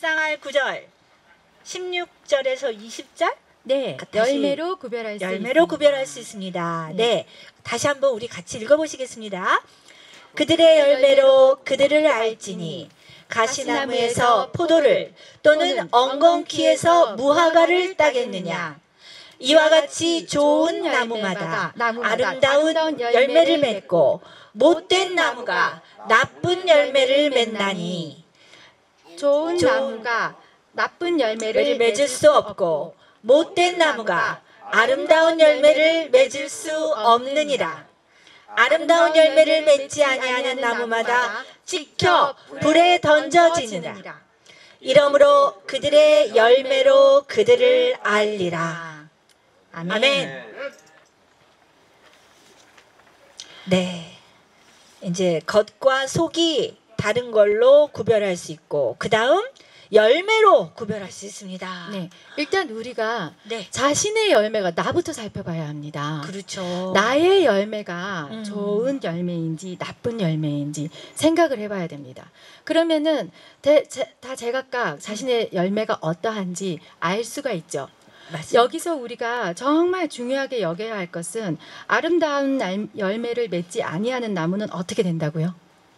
묵상할 구절 16절에서 20절 네, 다시 열매로 구별할 수 열매로 있습니다. 구별할 수 있습니다. 네. 네, 다시 한번 우리 같이 읽어보시겠습니다. 그들의 열매로 그들을 알지니 가시나무에서 포도를 또는 엉겅퀴에서 무화과를 따겠느냐. 이와 같이 좋은 나무마다 아름다운 열매를 맺고 못된 나무가 나쁜 열매를 맺나니. 좋은 나무가 나쁜 열매를 맺을 수 없고 못된 나무가 아름다운 열매를 맺을 수 없느니라. 아름다운 열매를 맺지 아니하는 나무마다 찍혀 불에 던져지느니라. 이러므로 그들의 열매로 그들을 알리라. 아멘. 네. 이제 겉과 속이 다른 걸로 구별할 수 있고, 그 다음 열매로 구별할 수 있습니다. 네, 일단 우리가 네. 자신의 열매가 나부터 살펴봐야 합니다. 그렇죠. 나의 열매가 좋은 열매인지 나쁜 열매인지 생각을 해봐야 됩니다. 그러면은 다 제각각 자신의 열매가 어떠한지 알 수가 있죠. 맞습니다. 여기서 우리가 정말 중요하게 여겨야 할 것은 아름다운 열매를 맺지 아니하는 나무는 어떻게 된다고요?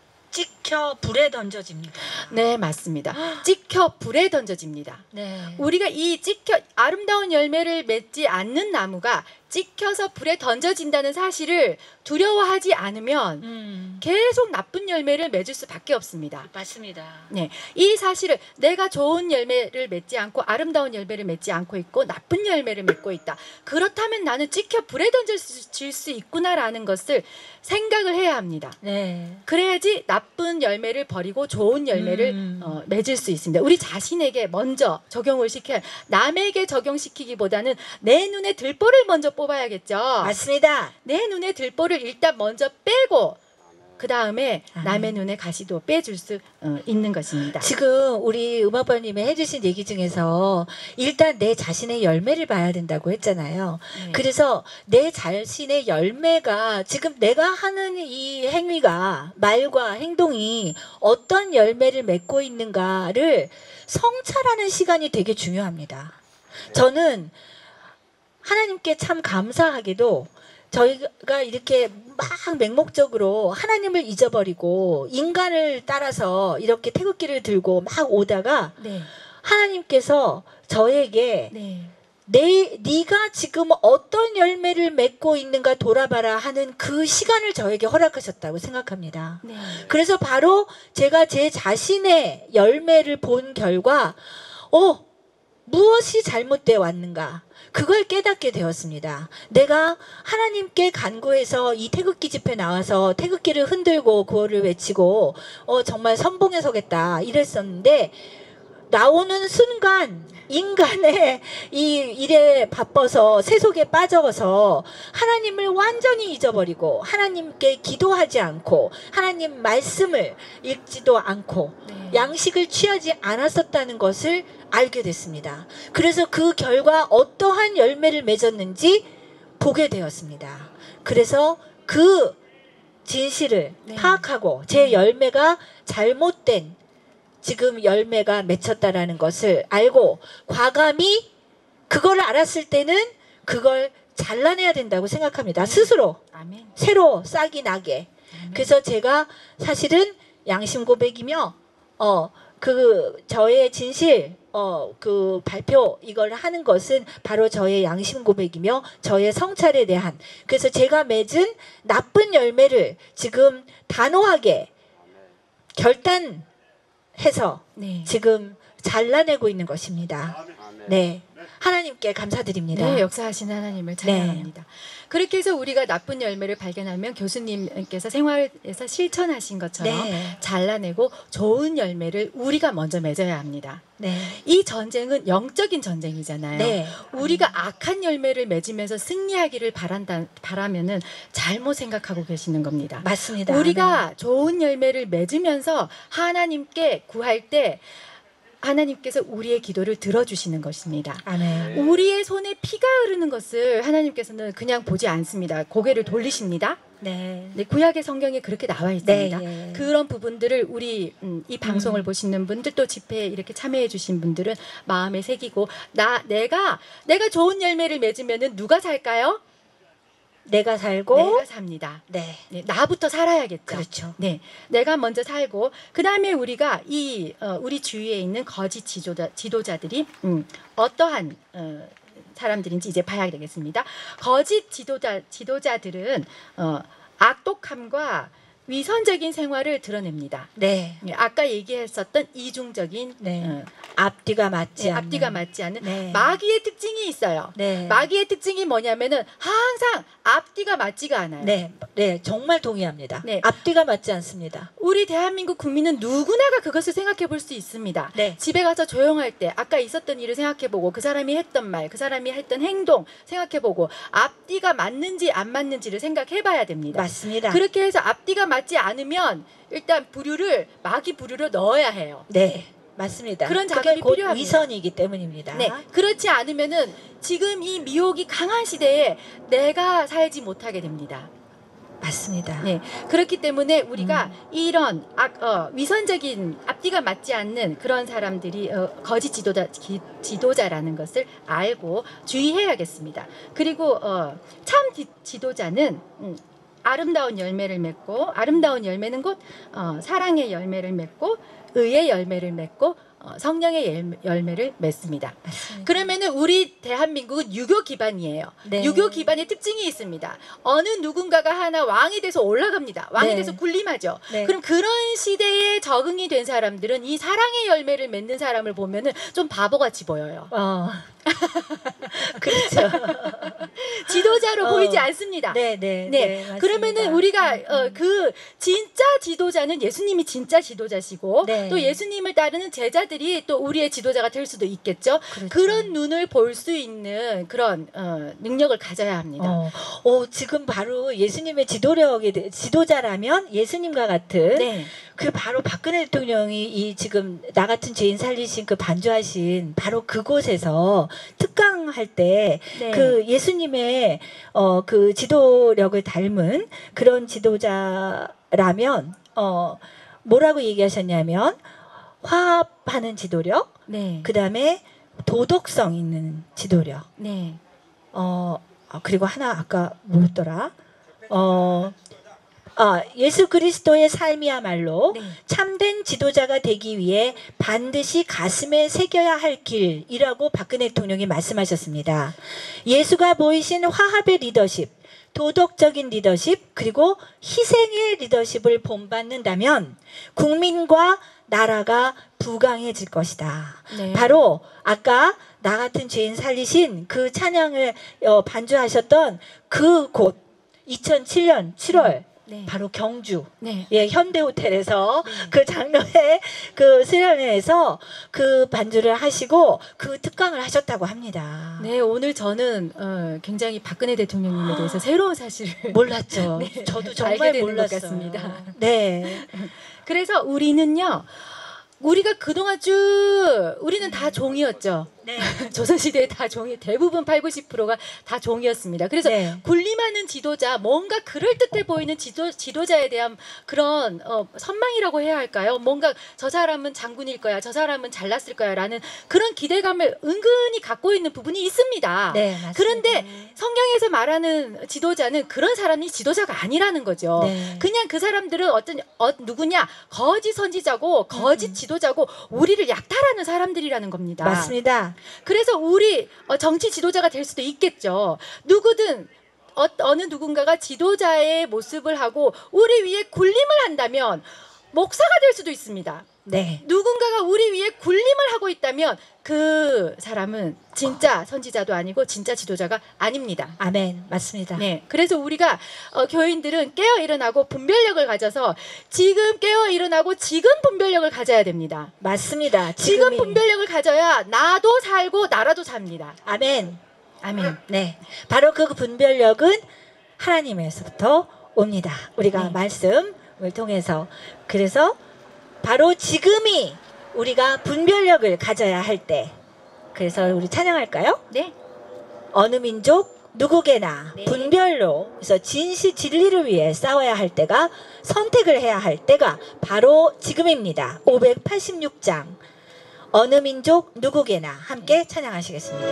찍혀 불에 던져집니다. 네, 맞습니다. 찍혀 불에 던져집니다. 네. 우리가 이 아름다운 열매를 맺지 않는 나무가 찍혀서 불에 던져진다는 사실을 두려워하지 않으면 계속 나쁜 열매를 맺을 수밖에 없습니다. 맞습니다. 네, 이 사실을 내가 좋은 열매를 맺지 않고 아름다운 열매를 맺지 않고 있고 나쁜 열매를 맺고 있다. 그렇다면 나는 찍혀 불에 던져질 수 있구나라는 것을 생각을 해야 합니다. 네. 그래야지 나쁜 열매를 버리고 좋은 열매를 맺을 수 있습니다. 우리 자신에게 먼저 적용을 시켜야, 남에게 적용시키기보다는 내 눈에 들보를 먼저 뽑아야겠죠. 맞습니다. 내 눈에 들보를 일단 먼저 빼고 그 다음에 남의 눈에 가시도 빼줄 수 있는 것입니다. 지금 우리 음악반님이 해주신 얘기 중에서 일단 내 자신의 열매를 봐야 된다고 했잖아요. 네. 그래서 내 자신의 열매가 지금 내가 하는 이 행위가, 말과 행동이 어떤 열매를 맺고 있는가를 성찰하는 시간이 되게 중요합니다. 저는 하나님께 참 감사하게도 저희가 이렇게 막 맹목적으로 하나님을 잊어버리고 인간을 따라서 이렇게 태극기를 들고 막 오다가 네. 하나님께서 저에게 네. 네가 지금 어떤 열매를 맺고 있는가 돌아봐라 하는 그 시간을 저에게 허락하셨다고 생각합니다. 네. 그래서 바로 제가 제 자신의 열매를 본 결과 무엇이 잘못되어 왔는가, 그걸 깨닫게 되었습니다. 내가 하나님께 간구해서 이 태극기 집회 나와서 태극기를 흔들고 구호를 외치고 정말 선봉에 서겠다 이랬었는데, 나오는 순간 인간의 이 일에 바빠서 세속에 빠져서 하나님을 완전히 잊어버리고 하나님께 기도하지 않고 하나님 말씀을 읽지도 않고 네. 양식을 취하지 않았었다는 것을 알게 됐습니다. 그래서 그 결과 어떠한 열매를 맺었는지 보게 되었습니다. 그래서 그 진실을 네. 파악하고 제 열매가 잘못된 지금 열매가 맺혔다라는 것을 알고 과감히 그걸 알았을 때는 그걸 잘라내야 된다고 생각합니다. 스스로 아멘. 새로 싹이 나게. 아멘. 그래서 제가 사실은 양심 고백이며 그 저의 진실 그 발표 이걸 하는 것은 바로 저의 양심 고백이며 저의 성찰에 대한, 그래서 제가 맺은 나쁜 열매를 지금 단호하게 결단해서 네. 지금 잘라내고 있는 것입니다. 네, 하나님께 감사드립니다. 네, 역사하신 하나님을 찬양합니다. 그렇게 해서 우리가 나쁜 열매를 발견하면 교수님께서 생활에서 실천하신 것처럼 네. 잘라내고 좋은 열매를 우리가 먼저 맺어야 합니다. 네. 이 전쟁은 영적인 전쟁이잖아요. 네. 우리가 악한 열매를 맺으면서 승리하기를 바라면은 잘못 생각하고 계시는 겁니다. 맞습니다. 우리가 좋은 열매를 맺으면서 하나님께 구할 때 하나님께서 우리의 기도를 들어주시는 것입니다. 아멘. 우리의 손에 피가 흐르는 것을 하나님께서는 그냥 보지 않습니다. 고개를 돌리십니다. 네. 네, 구약의 성경에 그렇게 나와 있습니다. 네, 예. 그런 부분들을 우리 이 방송을 보시는 분들 또 집회에 이렇게 참여해 주신 분들은 마음에 새기고 내가 좋은 열매를 맺으면은 누가 살까요? 내가 살고 내가 삽니다. 네. 네, 나부터 살아야겠죠. 그렇죠. 네, 내가 먼저 살고 그 다음에 우리가 우리 주위에 있는 거짓 지도자들이 어떠한 사람들인지 이제 봐야 되겠습니다. 거짓 지도자들은 악독함과 위선적인 생활을 드러냅니다. 네. 아까 얘기했었던 이중적인 네. 앞뒤가 맞지 않는. 앞뒤가 맞지 않는 네. 마귀의 특징이 있어요. 네. 마귀의 특징이 뭐냐면은 항상 앞뒤가 맞지가 않아요. 네. 네. 정말 동의합니다. 네. 앞뒤가 맞지 않습니다. 우리 대한민국 국민은 누구나가 그것을 생각해 볼 수 있습니다. 네. 집에 가서 조용할 때 아까 있었던 일을 생각해 보고 그 사람이 했던 말, 그 사람이 했던 행동 생각해 보고 앞뒤가 맞는지 안 맞는지를 생각해 봐야 됩니다. 맞습니다. 그렇게 해서 앞뒤가 맞지 않으면 일단 마귀 부류를 넣어야 해요. 네. 맞습니다. 그런 그게 작업이 곧 필요합니다. 위선이기 때문입니다. 네, 그렇지 않으면은 지금 이 미혹이 강한 시대에 내가 살지 못하게 됩니다. 맞습니다. 네, 그렇기 때문에 우리가 이런 위선적인 앞뒤가 맞지 않는 그런 사람들이 거짓 지도자라는 것을 알고 주의해야겠습니다. 그리고 참 지도자는 아름다운 열매를 맺고 아름다운 열매는 곧 사랑의 열매를 맺고 의의 열매를 맺고 성령의 열매를 맺습니다. 맞습니다. 그러면은 우리 대한민국은 유교 기반이에요. 네. 유교 기반의 특징이 있습니다. 어느 누군가가 하나 왕이 돼서 올라갑니다. 왕이 네. 돼서 군림하죠. 네. 그럼 그런 시대에 적응이 된 사람들은 이 사랑의 열매를 맺는 사람을 보면은 좀 바보같이 보여요. 그렇죠. 지도자로 보이지 않습니다. 네, 네, 네, 맞습니다. 그러면은 우리가 그 진짜 지도자는 예수님이 진짜 지도자시고 네. 또 예수님을 따르는 제자들이 또 우리의 지도자가 될 수도 있겠죠. 그렇죠. 그런 눈을 볼 수 있는 그런 능력을 가져야 합니다. 지금 바로 예수님의 지도자라면 예수님과 같은 네, 그 바로 박근혜 대통령이 이 지금 나 같은 죄인 살리신 그 반주하신 바로 그곳에서 특강할 때 네. 그 예수님의 그 지도력을 닮은 그런 지도자라면 뭐라고 얘기하셨냐면 화합하는 지도력, 네, 그다음에 도덕성 있는 지도력. 네, 그리고 하나 아까 뭐였더라? 예수 그리스도의 삶이야말로 네. 참된 지도자가 되기 위해 반드시 가슴에 새겨야 할 길이라고 박근혜 대통령이 말씀하셨습니다. 예수가 보이신 화합의 리더십, 도덕적인 리더십, 그리고 희생의 리더십을 본받는다면 국민과 나라가 부강해질 것이다. 네. 바로 아까 나 같은 죄인 살리신 그 찬양을 반주하셨던 그 곳 2007년 7월 네. 바로 경주 네. 현대호텔에서 네. 그 장로의 그 수련회에서 그 반주를 하시고 그 특강을 하셨다고 합니다. 네, 오늘 저는 굉장히 박근혜 대통령님에 대해서 새로운 사실을 몰랐죠. 네, 저도 알게 정말 되는 것 몰랐어요. 같습니다. 네. 그래서 우리가 그동안 우리는 다 종이었죠. 네. 조선시대에 다 대부분 80~90%가 다 종이었습니다. 그래서 네. 군림하는 지도자, 뭔가 그럴듯해 보이는 지도자에 대한 그런 선망이라고 해야 할까요? 뭔가 저 사람은 장군일 거야, 저 사람은 잘났을 거야 라는 그런 기대감을 은근히 갖고 있는 부분이 있습니다. 네, 맞습니다. 그런데 성경에서 말하는 지도자는 그런 사람이 지도자가 아니라는 거죠. 네. 그냥 그 사람들은 누구냐? 거짓 선지자고 거짓 지도자고 우리를 약탈하는 사람들이라는 겁니다. 맞습니다. 그래서 우리 정치 지도자가 될 수도 있겠죠. 누구든 어느 누군가가 지도자의 모습을 하고 우리 위에 군림을 한다면 목사가 될 수도 있습니다. 네. 누군가가 우리 위에 군림을 하고 있다면 그 사람은 진짜 선지자도 아니고 진짜 지도자가 아닙니다. 아멘. 맞습니다. 네, 그래서 우리가 교인들은 깨어 일어나고 분별력을 가져서 지금 깨어 일어나고 지금 분별력을 가져야 됩니다. 맞습니다. 지금 지금이. 분별력을 가져야 나도 살고 나라도 삽니다. 아멘. 아멘. 네. 바로 그 분별력은 하나님에서부터 옵니다. 우리가 네. 말씀을 통해서. 그래서 바로 지금이 우리가 분별력을 가져야 할 때. 그래서 우리 찬양할까요? 네. 어느 민족 누구게나 네. 분별로 그래서 진실 진리를 위해 싸워야 할 때가 선택을 해야 할 때가 바로 지금입니다. 586장 어느 민족 누구게나 함께 찬양하시겠습니다.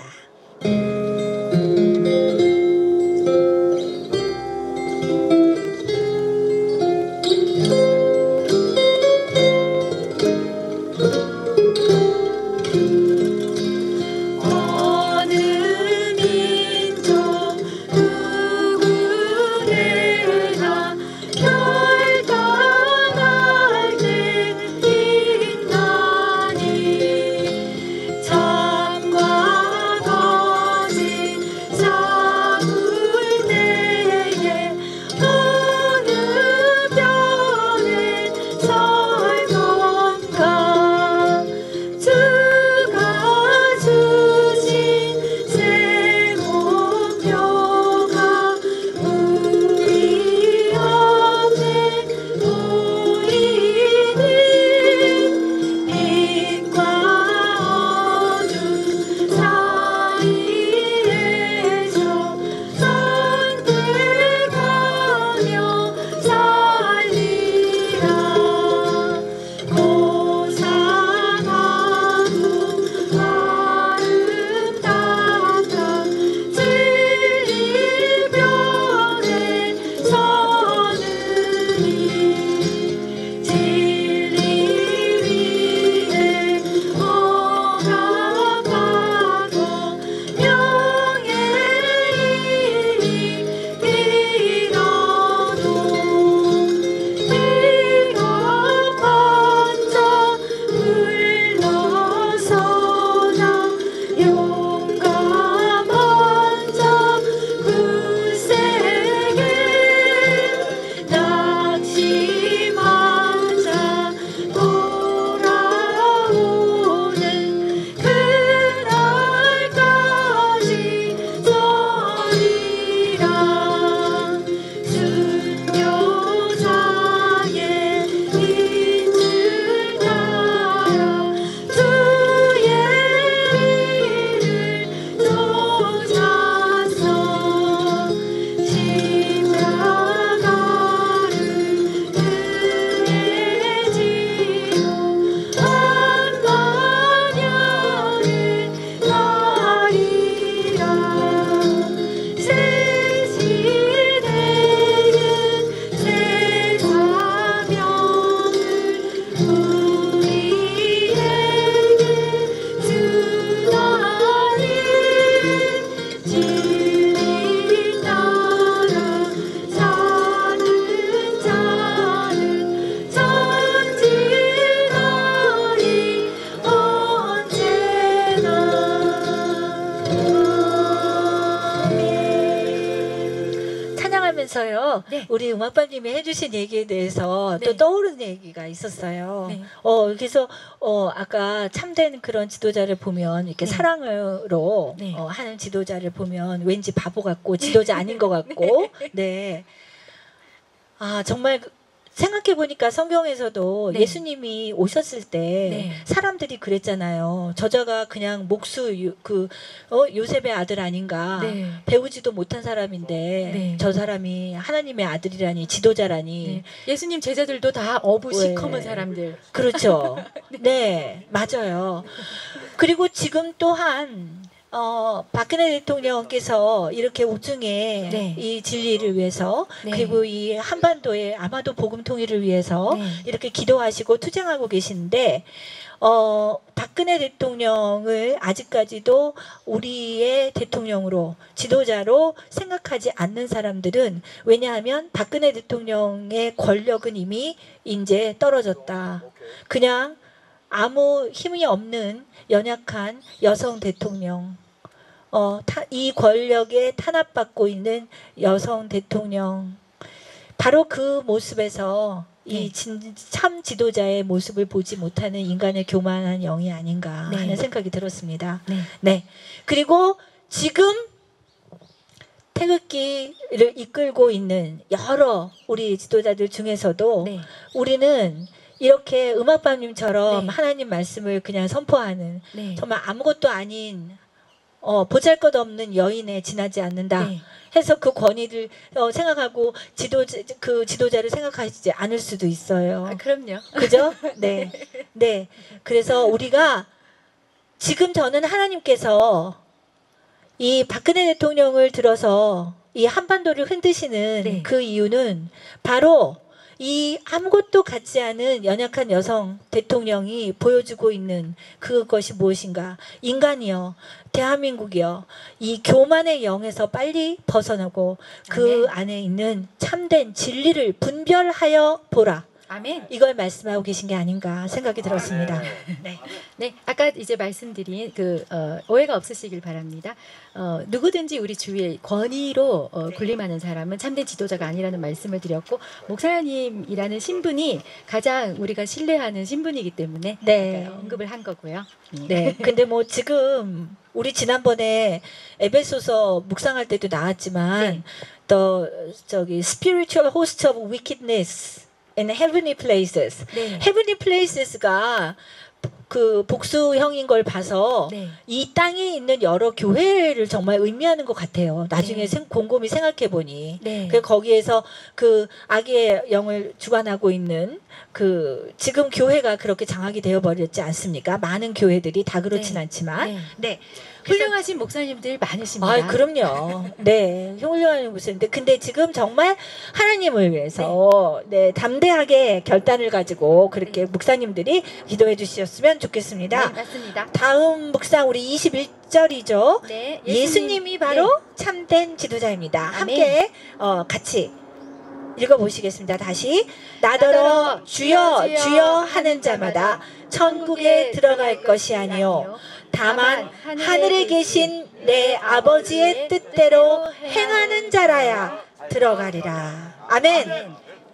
하면서요. 네. 우리 음악반님이 해주신 얘기에 대해서 네. 또 떠오르는 얘기가 있었어요. 네. 그래서 아까 참된 그런 지도자를 보면 이렇게 네. 사랑으로 네. 하는 지도자를 보면 왠지 바보 같고 지도자 아닌 것 같고 네. 아 정말 생각해 보니까 성경에서도 네. 예수님이 오셨을 때 네. 사람들이 그랬잖아요. 저자가 그냥 요셉의 아들 아닌가. 네. 배우지도 못한 사람인데 네. 저 사람이 하나님의 아들이라니 지도자라니. 네. 예수님 제자들도 다 어부 왜? 시커먼 사람들. 그렇죠. 네, 맞아요. 그리고 지금 또한 박근혜 대통령께서 이렇게 우중에 네. 이 진리를 위해서 네. 그리고 이 한반도의 아마도 복음 통일을 위해서 네. 이렇게 기도하시고 투쟁하고 계신데 박근혜 대통령을 아직까지도 우리의 대통령으로 지도자로 생각하지 않는 사람들은 왜냐하면 박근혜 대통령의 권력은 이미 이제 떨어졌다. 그냥 아무 힘이 없는 연약한 여성 대통령, 이 권력에 탄압받고 있는 여성 대통령, 바로 그 모습에서 이 참 지도자의 모습을 보지 못하는 인간의 교만한 영이 아닌가 네. 하는 생각이 들었습니다. 네. 네. 그리고 지금 태극기를 이끌고 있는 여러 우리 지도자들 중에서도 네. 우리는 이렇게 음악방님처럼 네. 하나님 말씀을 그냥 선포하는 네. 정말 아무것도 아닌 보잘것없는 여인에 지나지 않는다. 네. 해서 그 권위를 생각하고 그 지도자를 생각하지 않을 수도 있어요. 그럼요. 그죠? 네. 네. 그래서 우리가 지금 저는 하나님께서 이 박근혜 대통령을 들어서 이 한반도를 흔드시는 네. 그 이유는 바로 이 아무것도 갖지 않은 연약한 여성 대통령이 보여주고 있는 그것이 무엇인가? 인간이요, 대한민국이요, 이 교만의 영에서 빨리 벗어나고 그 안에 있는 참된 진리를 분별하여 보라. 아멘. 이걸 말씀하고 계신 게 아닌가 생각이 들었습니다. 네. 네, 아까 이제 말씀드린 오해가 없으시길 바랍니다. 누구든지 우리 주위에 권위로 군림하는 사람은 참된 지도자가 아니라는 말씀을 드렸고, 목사님이라는 신분이 가장 우리가 신뢰하는 신분이기 때문에 네. 언급을 한 거고요. 네. 근데 뭐 지금 우리 지난번에 에베소서 묵상할 때도 나왔지만 저기 spiritual host of wickedness in heavenly places. 네. heavenly places가 그 복수형인 걸 봐서 네. 이 땅에 있는 여러 교회를 정말 의미하는 것 같아요. 나중에 네. 곰곰이 생각해 보니. 네. 그 거기에서 그 악의 영을 주관하고 있는 그 지금 교회가 그렇게 장악이 되어 버렸지 않습니까? 많은 교회들이 다 그렇진 네. 않지만. 네. 네. 훌륭하신 목사님들 많으십니다. 아, 그럼요. 네, 훌륭한 목사님들. 근데 지금 정말 하나님을 위해서 네, 담대하게 결단을 가지고 그렇게 목사님들이 기도해 주셨으면 좋겠습니다. 네, 맞습니다. 다음 묵상 우리 21절이죠. 네, 예수님이 바로 참된 지도자입니다. 함께 같이 읽어보시겠습니다. 다시 나더러 주여 주여 하는 자마다 천국에 들어갈 것이 아니요 다만 하늘에 계신 내 아버지의 뜻대로 행하는 자라야 들어가리라. 아멘.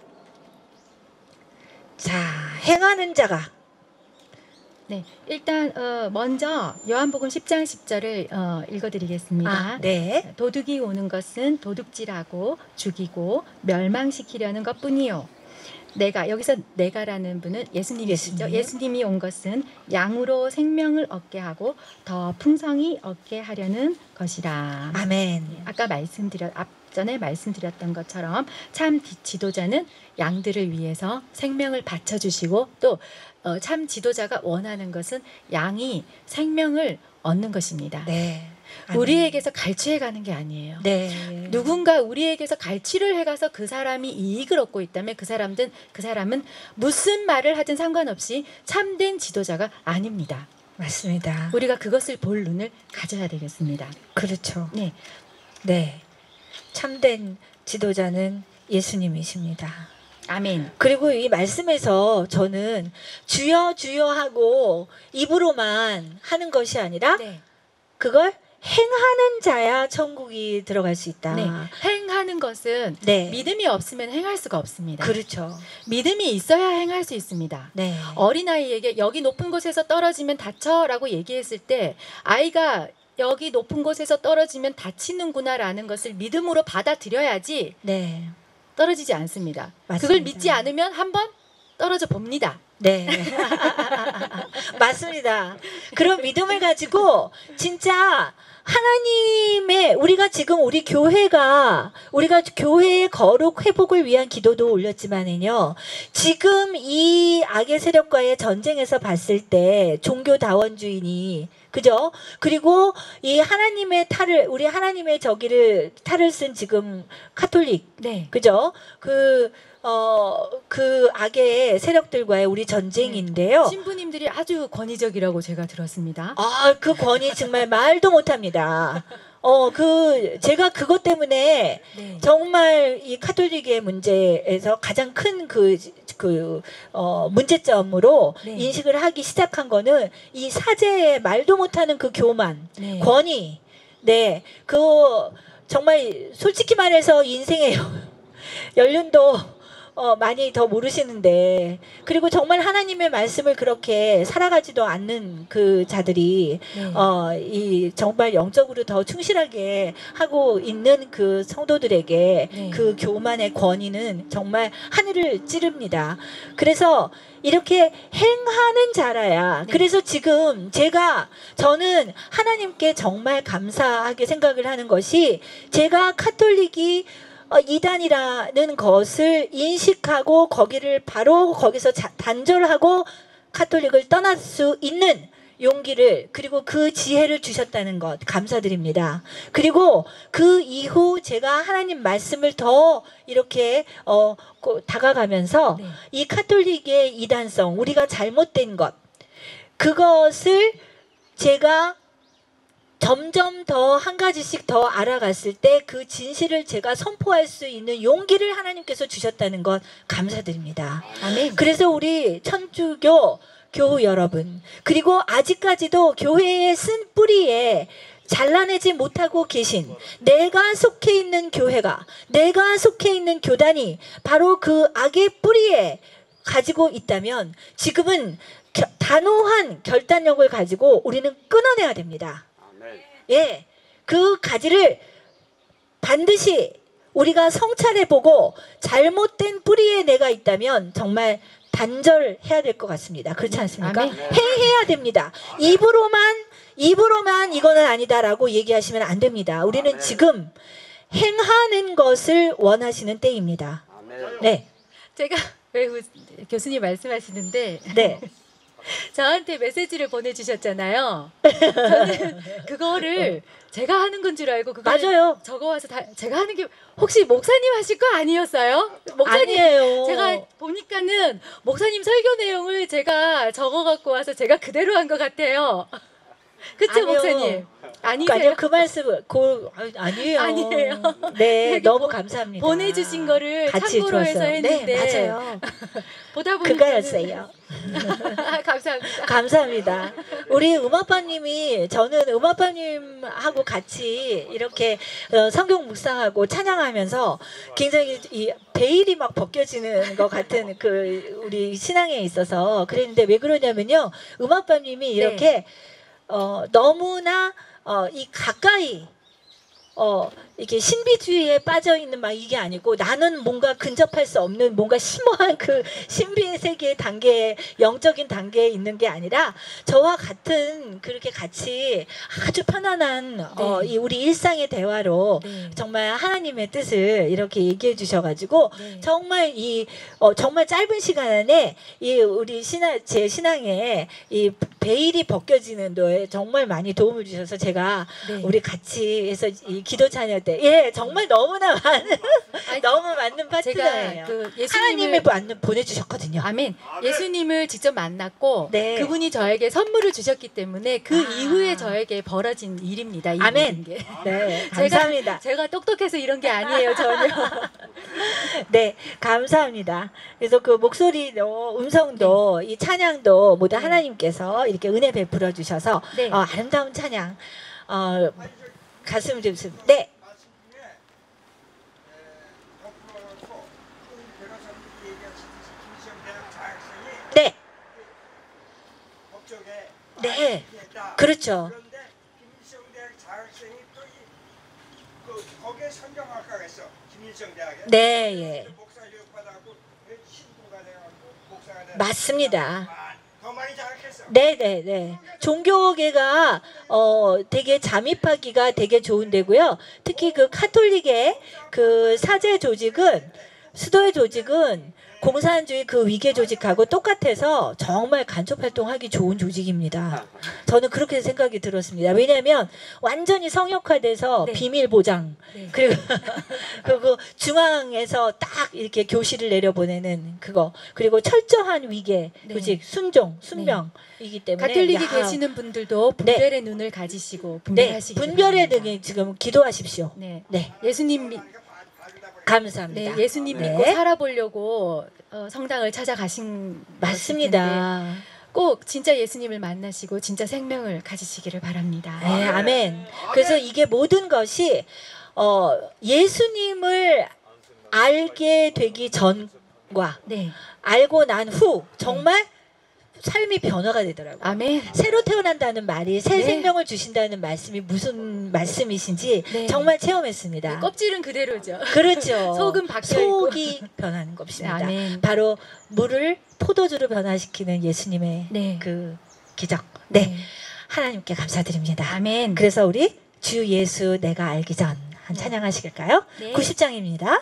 자, 행하는 자가 네, 일단 먼저 요한복음 10장 10절을 읽어드리겠습니다. 네. 도둑이 오는 것은 도둑질하고 죽이고 멸망시키려는 것뿐이요. 여기서 내가라는 분은 예수님이시죠. 예수님이 온 것은 양으로 생명을 얻게 하고 더 풍성히 얻게 하려는 것이라. 아멘. 아까 앞전에 말씀드렸던 것처럼 참 지도자는 양들을 위해서 생명을 바쳐주시고 또 참 지도자가 원하는 것은 양이 생명을 얻는 것입니다. 네. 아멘. 우리에게서 갈취해 가는 게 아니에요. 네. 누군가 우리에게서 갈취를 해가서 그 사람이 이익을 얻고 있다면 그 사람은 무슨 말을 하든 상관없이 참된 지도자가 아닙니다. 맞습니다. 우리가 그것을 볼 눈을 가져야 되겠습니다. 그렇죠. 네, 네. 참된 지도자는 예수님이십니다. 아멘. 그리고 이 말씀에서 저는 주여 주여 하고 입으로만 하는 것이 아니라 네. 그걸 행하는 자야 천국이 들어갈 수 있다. 네. 행하는 것은 네. 믿음이 없으면 행할 수가 없습니다. 그렇죠. 믿음이 있어야 행할 수 있습니다. 네. 어린아이에게 여기 높은 곳에서 떨어지면 다쳐라고 얘기했을 때 아이가 여기 높은 곳에서 떨어지면 다치는구나라는 것을 믿음으로 받아들여야지 네. 떨어지지 않습니다. 맞습니다. 그걸 믿지 않으면 한번 떨어져 봅니다. 네. 맞습니다. 그런 믿음을 가지고 진짜 하나님의 우리가 교회의 거룩 회복을 위한 기도도 올렸지만은요. 지금 이 악의 세력과의 전쟁에서 봤을 때 종교다원주의니 그죠? 그리고 이 우리 하나님의 탈을 쓴 지금 카톨릭. 네. 그죠? 그 악의 세력들과의 우리 전쟁인데요. 신부님들이 아주 권위적이라고 제가 들었습니다. 아, 그 권위 정말 말도 못합니다. 제가 그것 때문에 네. 정말 이 카톨릭의 문제에서 가장 큰 문제점으로 네. 인식을 하기 시작한 거는 이 사제의 말도 못하는 그 교만, 네. 권위. 네. 정말 솔직히 말해서 인생의 연륜도 많이 더 모르시는데, 그리고 정말 하나님의 말씀을 그렇게 살아가지도 않는 그 자들이 이 정말 영적으로 더 충실하게 하고 있는 그 성도들에게 그 교만의 권위는 정말 하늘을 찌릅니다. 그래서 이렇게 행하는 자라야. 그래서 지금 저는 하나님께 정말 감사하게 생각을 하는 것이, 제가 카톨릭이 이단이라는 것을 인식하고 거기를 바로 거기서 단절하고 카톨릭을 떠날 수 있는 용기를, 그리고 그 지혜를 주셨다는 것 감사드립니다. 그리고 그 이후 제가 하나님 말씀을 더 이렇게 다가가면서 이 카톨릭의 이단성, 우리가 잘못된 것, 그것을 제가 점점 더 한 가지씩 더 알아갔을 때 그 진실을 제가 선포할 수 있는 용기를 하나님께서 주셨다는 것 감사드립니다. 아멘. 그래서 우리 천주교 교우 여러분, 그리고 아직까지도 교회의 쓴 뿌리에 잘라내지 못하고 계신, 내가 속해 있는 교회가, 내가 속해 있는 교단이 바로 그 악의 뿌리에 가지고 있다면 지금은 단호한 결단력을 가지고 우리는 끊어내야 됩니다. 예, 그 가지를 반드시 우리가 성찰해보고 잘못된 뿌리에 내가 있다면 정말 단절해야 될 것 같습니다. 그렇지 않습니까? 아멘. 해야 됩니다. 입으로만 이거는 아니다라고 얘기하시면 안 됩니다. 우리는 아멘. 지금 행하는 것을 원하시는 때입니다. 아멘. 네, 제가 왜 교수님 말씀하시는데 네. 저한테 메시지를 보내주셨잖아요. 저는 그거를 제가 하는 건 줄 알고 그걸 맞아요. 적어와서 제가 하는 게 혹시 목사님 하실 거 아니었어요? 목사님, 아니에요. 제가 보니까는 목사님 설교 내용을 제가 적어갖고 와서 제가 그대로 한 것 같아요. 그쵸, 아니요. 목사님? 아니세요? 아니요, 그 말씀을 아니에요. 아니에요. 네, 여기 너무 감사합니다. 보내주신 거를 같이 참고로 해서 들었어요. 했는데 네, 맞아요. 보다 보니까 그거였어요. 감사합니다. 감사합니다. 우리 음아빠님이, 저는 음아빠님하고 같이 이렇게 성경 묵상하고 찬양하면서 굉장히 이 베일이 막 벗겨지는 것 같은 그 우리 신앙에 있어서 그랬는데, 왜 그러냐면요, 음아빠님이 이렇게 너무나 이 가까이 이렇게 신비주의에 빠져 있는 막 이게 아니고, 나는 뭔가 근접할 수 없는 뭔가 심오한 그 신비의 세계의 단계에, 영적인 단계에 있는 게 아니라 저와 같은 그렇게 같이 아주 편안한 이 우리 일상의 대화로 정말 하나님의 뜻을 이렇게 얘기해 주셔가지고 정말 정말 짧은 시간 안에 이 우리 제 신앙에 이 베일이 벗겨지는 도에 정말 많이 도움을 주셔서, 제가 우리 같이 해서 이 기도 찬양 때 정말 너무나 많은 너무 맞는 파트너예요. 그 하나님이 보내주셨거든요. 아멘. 예수님을 직접 만났고 네. 그분이 저에게 선물을 주셨기 때문에 그 이후에 저에게 벌어진 일입니다. 이 아멘. 모든 게. 네, 감사합니다. 제가 똑똑해서 이런 게 아니에요, 전혀. 네, 감사합니다. 그래서 그 목소리도, 음성도, 이 찬양도 모두 하나님께서 이렇게 은혜 베풀어 주셔서 아름다운 찬양, 가슴 좀 네. 네. 네. 그렇죠. 그런데 김일성대학 자학생이 또 거기에 선정학과가 있어. 김일성대학에. 네, 예. 목사 교육받아갖고 신부가 돼가지고 목사가 돼. 맞습니다. 더 많이 자각했어. 네네네. 종교계가 되게 잠입하기가 되게 좋은 데고요. 특히 그 카톨릭의 그 사제 조직은, 수도의 조직은 공산주의 그 위계 조직하고 똑같아서 정말 간첩 활동하기 좋은 조직입니다. 저는 그렇게 생각이 들었습니다. 왜냐하면 완전히 성역화돼서 비밀 보장, 그리고 그리고 중앙에서 딱 이렇게 교실을 내려보내는 그거, 그리고 철저한 위계 조직, 순명이기 때문에 가톨릭에 계시는 분들도 분별의 눈을 가지시고 분별하시기 분별의 눈이 지금 기도하십시오. 네. 네. 예수님 감사합니다. 네, 예수님 믿고 살아보려고 성당을 찾아가신 맞습니다. 꼭 진짜 예수님을 만나시고 진짜 생명을 가지시기를 바랍니다. 네, 아멘. 그래서 이게 모든 것이 예수님을 알게 되기 전 전과 네. 알고 난 후 정말 삶이 변화가 되더라고요. 아멘. 새로 태어난다는 말이 새 네. 생명을 주신다는 말씀이 무슨 말씀이신지 네. 정말 체험했습니다. 껍질은 그대로죠. 그렇죠. 속은 바뀌어 있고. 속이 변하는 것입니다. 아멘. 바로 물을 포도주로 변화시키는 예수님의 네. 그 기적. 네. 하나님께 감사드립니다. 아멘. 그래서 우리 주 예수 내가 알기 전 한 찬양하시겠까요? 네. 90장입니다.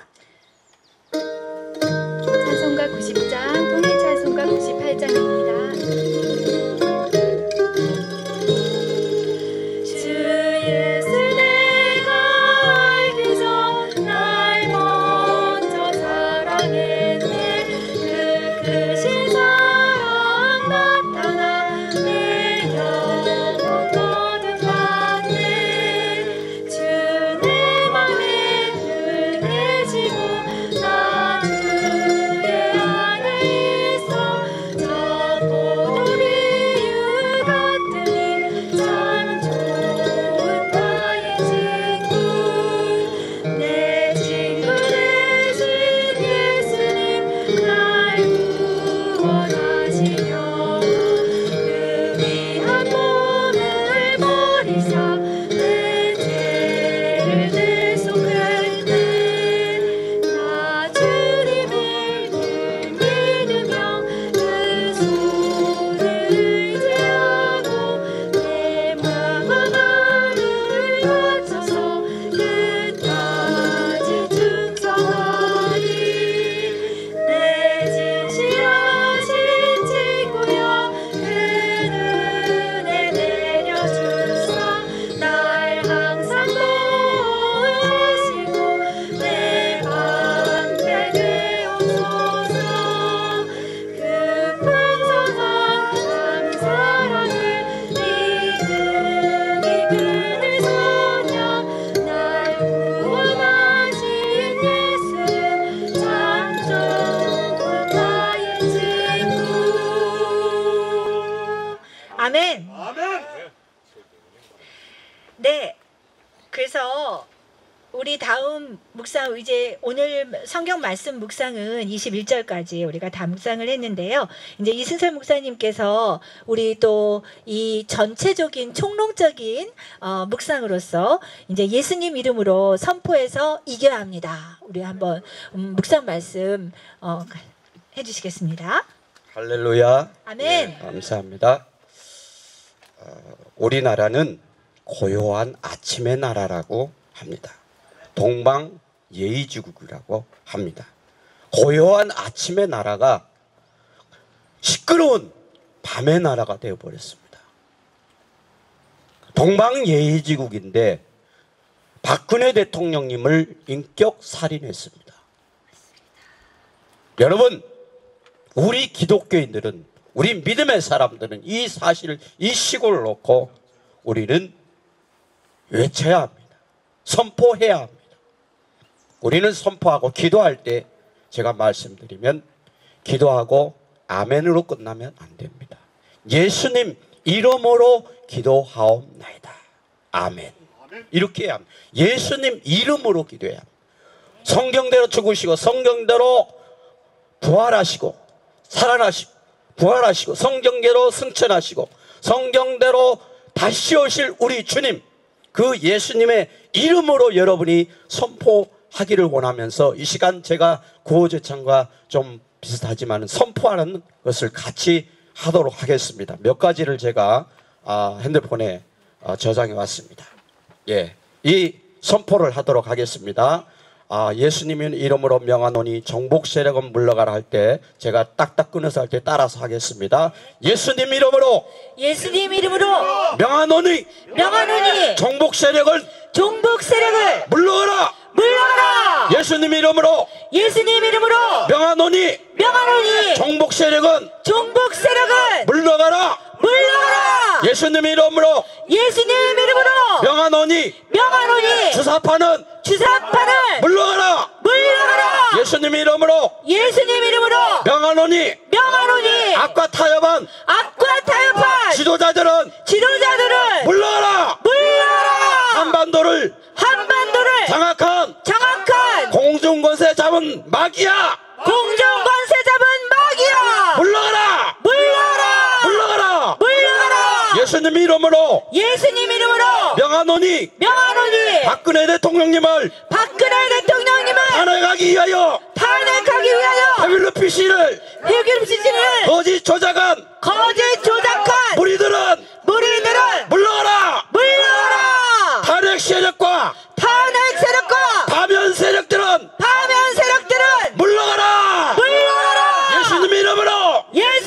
찬송가 90장, 통일 찬송가 98장입니다. 주 예수 내가 알기 전 날 먼저 사랑했네. 그 크신 사랑 나타나 내 영혼 거듭났네. 주 내 맘에 흔해지고 나 주의 안에 있어. 저 포도리유 같으니 참 좋은 나의 친구. 내 친구 되신 예수님 날 구원하시려 그 귀한 몸을 버리사 내 죄를 대속했네. 나 주님을 늘 믿으며 그 손을 의지하고 내 마음과 마음을 바쳐서 끝까지 충성하리. 내 진실하신 친구여 그 은혜 내려주사 날 항상 보호하시고 내 방패 되옵소서. 그 풍성한 참 사랑을 믿음이 그늘 소녀 날 구원하신 예수는 참 좋은 나의 친구. 아멘. 아멘. 네. 그래서 우리 다음 묵상 이제 오늘 성경 말씀 묵상은 21절까지 우리가 다 묵상을 했는데요. 이제 이순설 목사님께서 우리 또 이 전체적인 총론적인 묵상으로서 이제 예수님 이름으로 선포해서 이겨야 합니다. 우리 한번 묵상 말씀 해주시겠습니다. 할렐루야. 아멘. 네, 감사합니다. 우리나라는 고요한 아침의 나라라고 합니다. 동방 예의지국이라고 합니다. 고요한 아침의 나라가 시끄러운 밤의 나라가 되어버렸습니다. 동방 예의지국인데 박근혜 대통령님을 인격 살인했습니다. 여러분, 우리 기독교인들은, 우리 믿음의 사람들은 이 사실을, 이 시골을 놓고 우리는 외쳐야 합니다. 선포해야 합니다. 우리는 선포하고 기도할 때 제가 말씀드리면 기도하고 아멘으로 끝나면 안 됩니다. 예수님 이름으로 기도하옵나이다. 아멘. 이렇게 해야 합니다. 예수님 이름으로 기도해야 합니다. 성경대로 죽으시고 성경대로 부활하시고 살아나시고 부활하시고 성경대로 승천하시고 성경대로 다시 오실 우리 주님, 그 예수님의 이름으로 여러분이 선포하기를 원하면서 이 시간 제가 구호제창과 좀 비슷하지만 선포하는 것을 같이 하도록 하겠습니다. 몇 가지를 제가 핸드폰에 저장해 왔습니다. 예, 이 선포를 하도록 하겠습니다. 예수님의 이름으로 명하노니 정복 세력은 물러가라 할 때 제가 딱딱 끊어서 할 때 따라서 하겠습니다. 예수님 이름으로 명하노니 정복 세력을 물러가라. 예수님 이름으로 명하노니 정복 세력은 물러가라. 예수님 이름으로 명하노니 주사파는 물러가라. 예수님 이름으로 명하노니 악과 타협한 지도자들은 물러가라. 한반도를 장악한 공중권세 잡은 마귀야. 예수님 이름으로 명하노니 명하노니 박근혜 대통령님을 박근혜 대통령님을 탄핵하기 위하여 탄핵하기 위하여 패밀리피시를 해결시키는 거짓 조작한 무리들은 물러가라! 탄핵 세력과 파면 세력들은 물러가라! 예수님 이름으로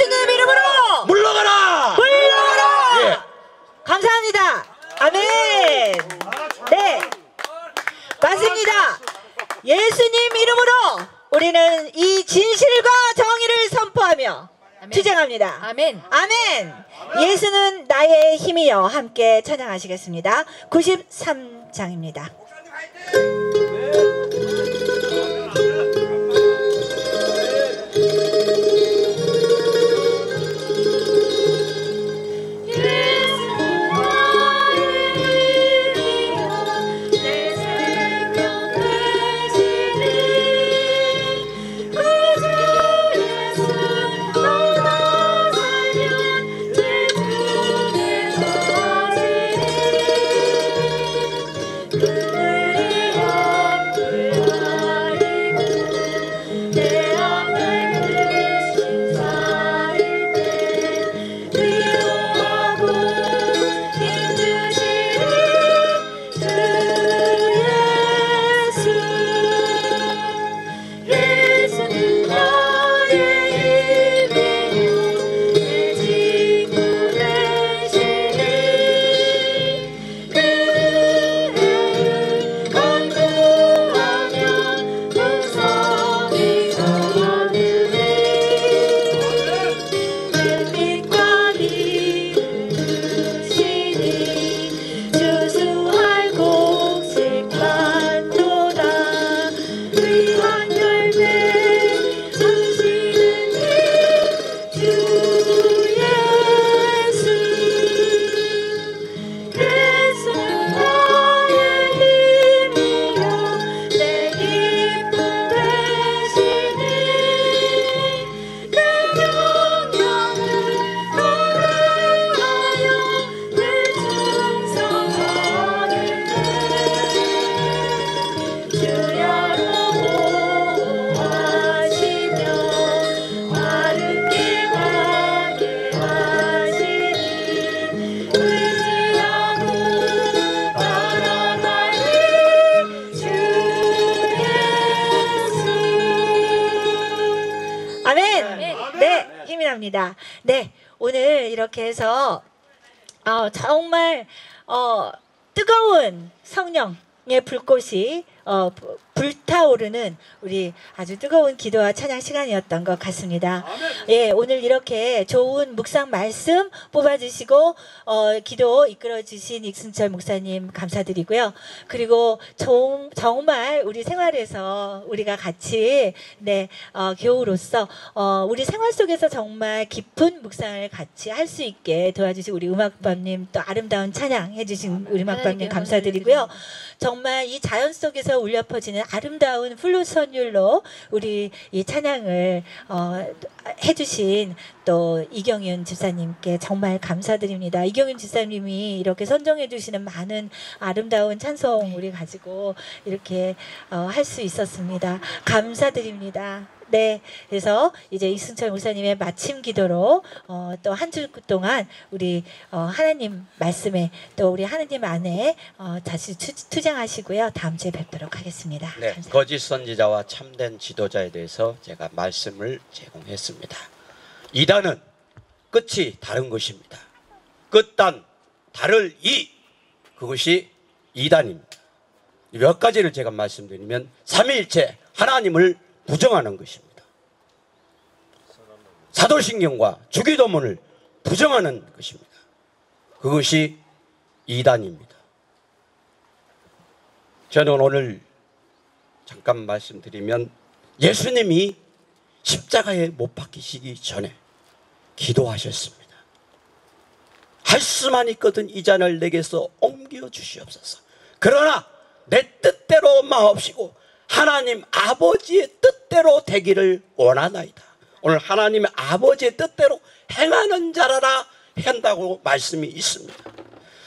물러가라! 예. 감사합니다. 아멘. 네, 맞습니다. 예수님 이름으로 우리는 이 진실과 정의를 선포하며 투쟁합니다. 아멘. 아멘. 예수는 나의 힘이여. 함께 찬양하시겠습니다. 93장입니다. 네, 오늘 이렇게 해서 정말 뜨거운 성령의 불꽃이 불타오르는 우리 아주 뜨거운 기도와 찬양 시간이었던 것 같습니다. 예, 오늘 이렇게 좋은 묵상 말씀 뽑아주시고 기도 이끌어주신 익순철 목사님 감사드리고요. 그리고 정말 우리 생활에서 우리가 같이 교우로서 우리 생활 속에서 정말 깊은 묵상을 같이 할 수 있게 도와주신 우리 음악밤님, 또 아름다운 찬양 해주신 우리 음악밤님 감사드리고요. 정말 이 자연 속에서 울려 퍼지는 아름다운 플룻 선율로 우리 이 찬양을 해주신 또 이경윤 집사님께 정말 감사드립니다. 이경윤 집사님이 이렇게 선정해 주시는 많은 아름다운 찬송 우리 가지고 이렇게 할 수 있었습니다. 감사드립니다. 네, 그래서 이제 이순철 목사님의 마침 기도로 또 한 주 동안 우리 하나님 말씀에 또 우리 하나님 안에 다시 투쟁하시고요. 다음 주에 뵙도록 하겠습니다. 네, 감사합니다. 거짓 선지자와 참된 지도자에 대해서 제가 말씀을 제공했습니다. 이단은 끝이 다른 것입니다. 끝단 다를 이, 그것이 이단입니다. 몇 가지를 제가 말씀드리면 삼위일체 하나님을 부정하는 것입니다. 사도신경과 주기도문을 부정하는 것입니다. 그것이 이단입니다. 저는 오늘 잠깐 말씀드리면 예수님이 십자가에 못 박히시기 전에 기도하셨습니다. 할 수만 있거든 이 잔을 내게서 옮겨 주시옵소서. 그러나 내 뜻대로 마옵시고 하나님 아버지의 뜻대로 되기를 원하나이다. 오늘 하나님의 아버지의 뜻대로 행하는 자라라 한다고 말씀이 있습니다.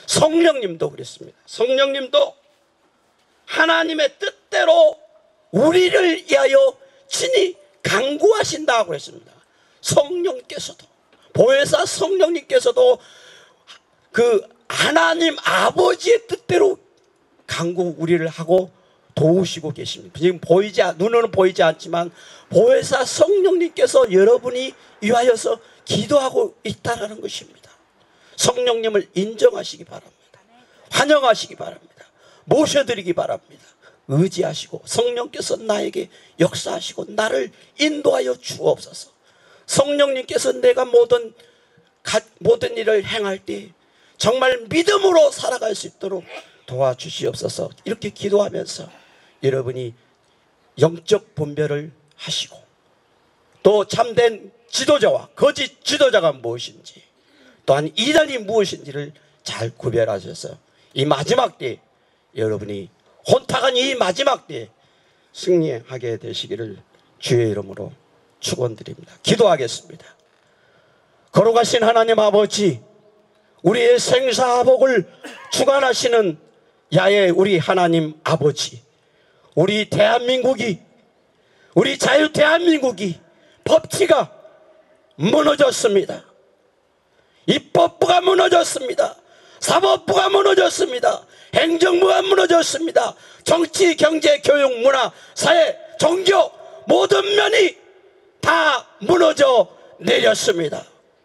성령님도 그랬습니다. 성령님도 하나님의 뜻대로 우리를 위하여 친히 간구하신다고 그랬습니다. 성령께서도, 보혜사 성령님께서도 그 하나님 아버지의 뜻대로 간구 우리를 하고 도우시고 계십니다. 지금 눈으로는 보이지 않지만 보혜사 성령님께서 여러분이 위하여서 기도하고 있다라는 것입니다. 성령님을 인정하시기 바랍니다. 환영하시기 바랍니다. 모셔드리기 바랍니다. 의지하시고 성령께서 나에게 역사하시고 나를 인도하여 주옵소서. 성령님께서 내가 모든 일을 행할 때 정말 믿음으로 살아갈 수 있도록 도와주시옵소서. 이렇게 기도하면서 여러분이 영적 분별을 하시고 또 참된 지도자와 거짓 지도자가 무엇인지 또한 이단이 무엇인지를 잘 구별하셔서 이 마지막 때 여러분이 혼탁한 이 마지막 때에 승리하게 되시기를 주의 이름으로 축원드립니다. 기도하겠습니다. 거룩하신 하나님 아버지, 우리의 생사복을 주관하시는 야의 우리 하나님 아버지, 우리 대한민국이, 우리 자유 대한민국이 법치가 무너졌습니다. 입법부가 무너졌습니다. 사법부가 무너졌습니다. 행정부가 무너졌습니다. 정치, 경제, 교육, 문화, 사회, 종교 모든 면이 다 무너져 내렸습니다.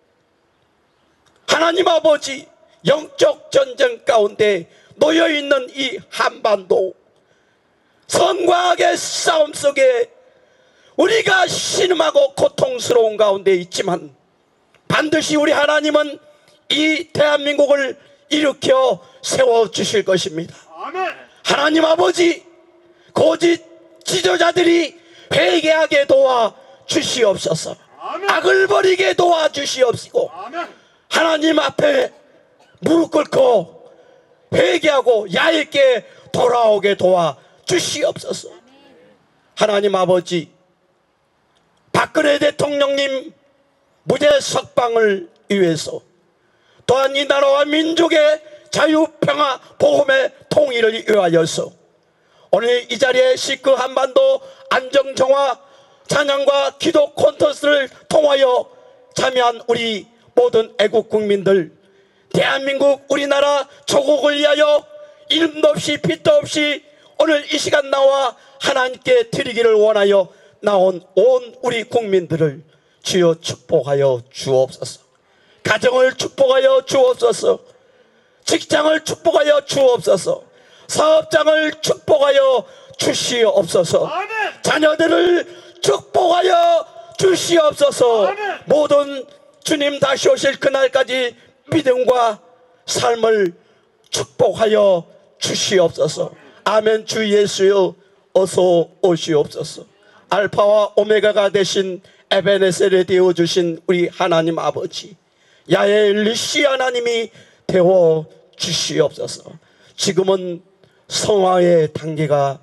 하나님 아버지, 영적 전쟁 가운데 놓여있는 이 한반도, 선과 악의 싸움 속에 우리가 신음하고 고통스러운 가운데 있지만 반드시 우리 하나님은 이 대한민국을 일으켜 세워주실 것입니다. 하나님 아버지, 거짓 지도자들이 회개하게 도와주시옵소서. 악을 버리게 도와주시옵시고 하나님 앞에 무릎 꿇고 회개하고 야있게 돌아오게 도와주시옵소서. 하나님 아버지, 박근혜 대통령님 무죄 석방을 위해서 또한 이 나라와 민족의 자유, 평화, 복음의 통일을 위하여서 오늘 이 자리에 시크 한반도 안정 정화 찬양과 기도 콘서트를 통하여 참여한 우리 모든 애국 국민들, 대한민국 우리나라 조국을 위하여 이름도 없이 빛도 없이 오늘 이 시간 나와 하나님께 드리기를 원하여 나온 온 우리 국민들을 주여 축복하여 주옵소서. 가정을 축복하여 주옵소서. 직장을 축복하여 주옵소서. 사업장을 축복하여 주시옵소서. 자녀들을 축복하여 주시옵소서. 모든 주님 다시 오실 그날까지 믿음과 삶을 축복하여 주시옵소서. 아멘. 주 예수여 어서 오시옵소서. 알파와 오메가가 되신 에베네셀에 되어주신 우리 하나님 아버지, 야훼 리시 하나님이 되어 주시옵소서. 지금은 성화의 단계가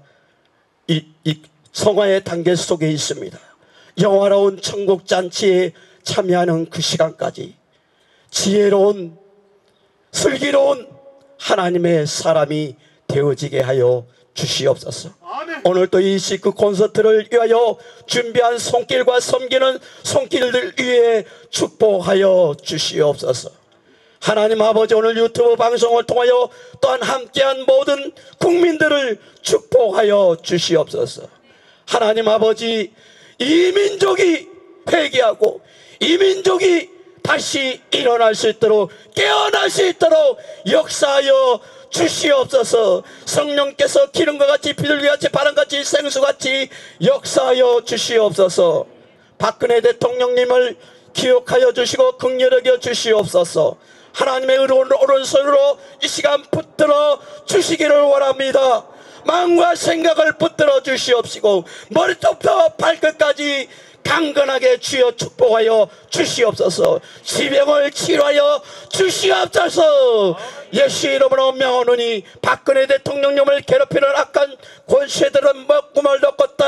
성화의 단계 속에 있습니다. 영화로운 천국 잔치에 참여하는 그 시간까지 지혜로운 슬기로운 하나님의 사람이 되어지게 하여 주시옵소서. 오늘 또 이 시크 콘서트를 위하여 준비한 손길과 섬기는 손길들 위해 축복하여 주시옵소서. 하나님 아버지, 오늘 유튜브 방송을 통하여 또한 함께한 모든 국민들을 축복하여 주시옵소서. 하나님 아버지, 이 민족이 회개하고 이 민족이 다시 일어날 수 있도록 깨어날 수 있도록 역사하여 주시옵소서. 성령께서 기름과 같이 비를 위하여 바람같이 생수같이 역사하여 주시옵소서. 박근혜 대통령님을 기억하여 주시고 긍휼하게 주시옵소서. 하나님의 의로운 오른손으로 이 시간 붙들어 주시기를 원합니다. 마음과 생각을 붙들어 주시옵시고 머리부터 발끝까지 강건하게 주여 축복하여 주시옵소서. 지병을 치료하여 주시옵소서. 예수 이름으로 명하노니 박근혜 대통령님을 괴롭히는 악한 권세들은 먹구멍을 덮었다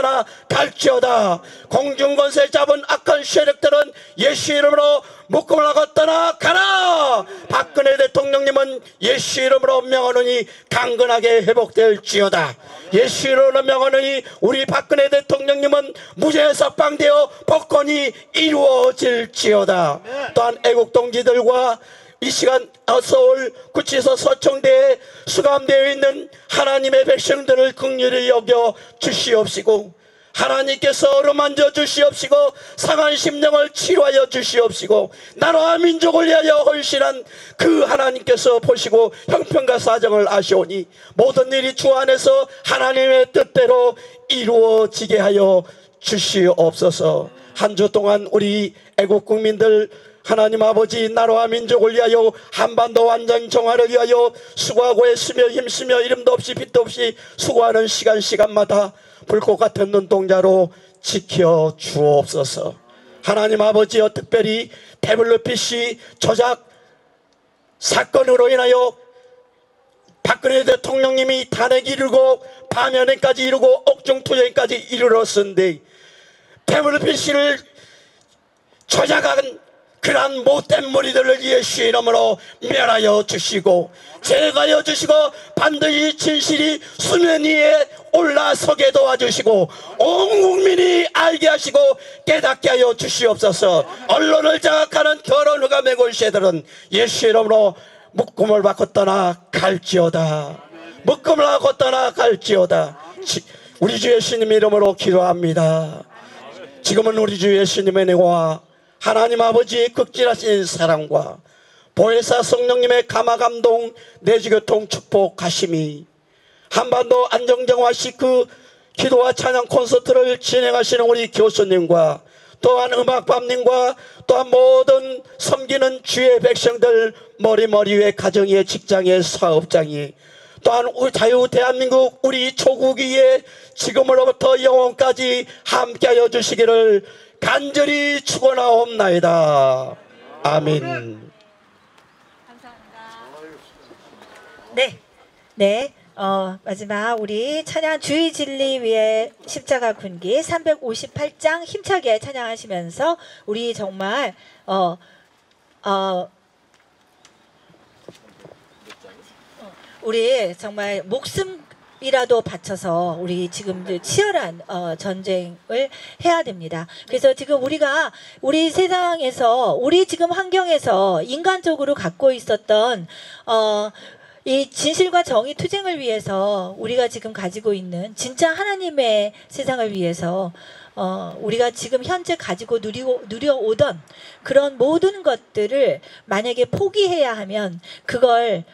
떠나 갈지어다. 공중권세 잡은 악한 세력들은 예수 이름으로 묶음을 하고 떠나 가라. 박근혜 대통령님은 예수 이름으로 명하노니 강건하게 회복될지어다. 예수 이름으로 명하노니 우리 박근혜 대통령님은 무죄 석방되어 복권이 이루어질지어다. 또한 애국 동지들과 이 시간 서울 구치소 서청대에 수감되어 있는 하나님의 백성들을 긍휼히 여겨 주시옵시고, 하나님께서 어루만져 주시옵시고, 상한 심령을 치료하여 주시옵시고, 나라와 민족을 위하여 헌신한 그 하나님께서 보시고 형편과 사정을 아시오니 모든 일이 주 안에서 하나님의 뜻대로 이루어지게 하여 주시옵소서. 한 주 동안 우리 애국 국민들 하나님 아버지 나라와 민족을 위하여 한반도 완전 정화를 위하여 수고하고 애쓰며 힘쓰며 이름도 없이 빛도 없이 수고하는 시간마다 불꽃 같은 눈동자로 지켜 주옵소서. 하나님 아버지여, 특별히 태블릿 조작 사건으로 인하여 박근혜 대통령님이 탄핵 이르고 파면회까지 이르고 옥중투쟁까지 이르렀는데, 태블릿을 조작한 그러한 못된 무리들을 예수 이름으로 멸하여 주시고 제거하여 주시고 반드시 진실이 수면 위에 올라서게 도와주시고 온 국민이 알게 하시고 깨닫게 하여 주시옵소서. 언론을 장악하는 더러운 흑암의 매골새들은 예수 이름으로 묶음을 받고 떠나 갈지어다. 묶음을 받고 떠나 갈지어다. 우리 주 예수님 이름으로 기도합니다. 지금은 우리 주 예수님의 은혜와 하나님 아버지의 극진하신 사랑과 보혜사 성령님의 감화감동 내주교통 축복하심이 한반도 안정정화식 그 기도와 찬양 콘서트를 진행하시는 우리 교수님과 또한 음악밤님과 또한 모든 섬기는 주의 백성들 머리 위에 가정의 직장의 사업장이 또한 우리 자유 대한민국 우리 조국 위에 지금으로부터 영원까지 함께하여 주시기를 간절히 축원하옵나이다. 아멘. 네. 마지막 우리 찬양 주의 진리 위에 십자가 군기 358장 힘차게 찬양하시면서 우리 정말 우리 정말 목숨이라도 바쳐서 우리 지금 치열한 전쟁을 해야 됩니다. 그래서 지금 우리 세상에서 우리 지금 환경에서 인간적으로 갖고 있었던 이 진실과 정의 투쟁을 위해서 우리가 지금 가지고 있는 진짜 하나님의 세상을 위해서 우리가 지금 현재 가지고 누려오던 그런 모든 것들을 만약에 포기해야 하면 그걸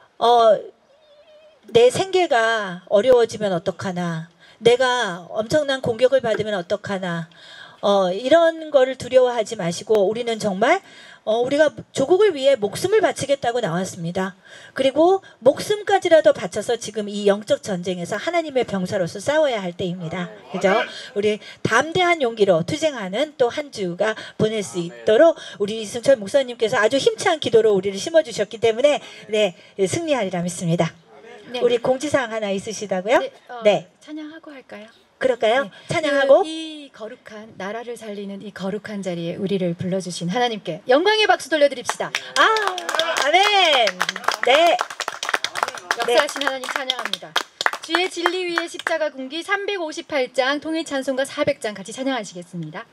내 생계가 어려워지면 어떡하나, 내가 엄청난 공격을 받으면 어떡하나, 이런 거를 두려워하지 마시고 우리는 정말 우리가 조국을 위해 목숨을 바치겠다고 나왔습니다. 그리고 목숨까지라도 바쳐서 지금 이 영적 전쟁에서 하나님의 병사로서 싸워야 할 때입니다. 그죠? 우리 담대한 용기로 투쟁하는 또 한 주가 보낼 수 있도록 우리 이승철 목사님께서 아주 힘찬 기도로 우리를 심어주셨기 때문에 승리하리라 믿습니다. 네. 우리 공지사항 하나 있으시다고요? 네. 찬양하고 할까요? 그럴까요? 찬양하고 이 거룩한 나라를 살리는 이 거룩한 자리에 우리를 불러주신 하나님께 영광의 박수 돌려드립시다. 아멘. 네. 역사하신 하나님 찬양합니다. 주의 진리 위에 십자가 군기 358장 통일 찬송가 400장 같이 찬양하시겠습니다.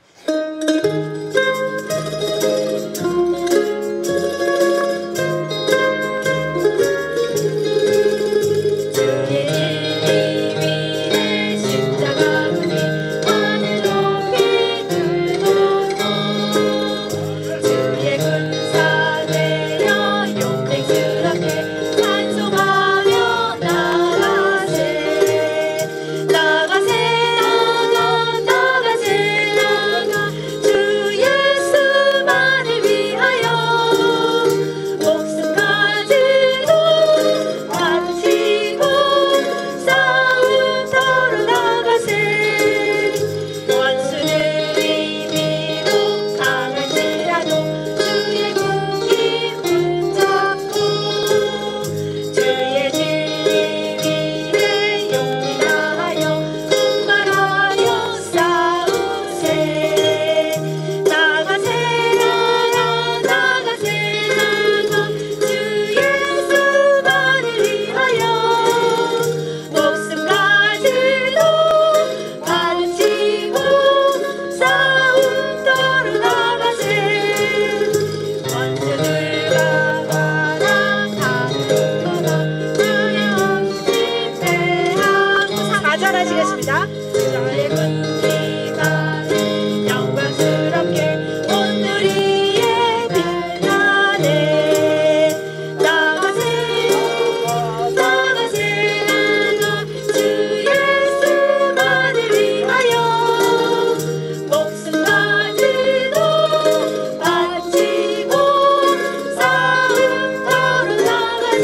나가세 찬양하시겠습니다. 나의 군림하는 영광스럽게 오늘 위에 빛나네. 나가세 주 예수만을 위하여 목숨까지도 바치고 싸움터로 나가세.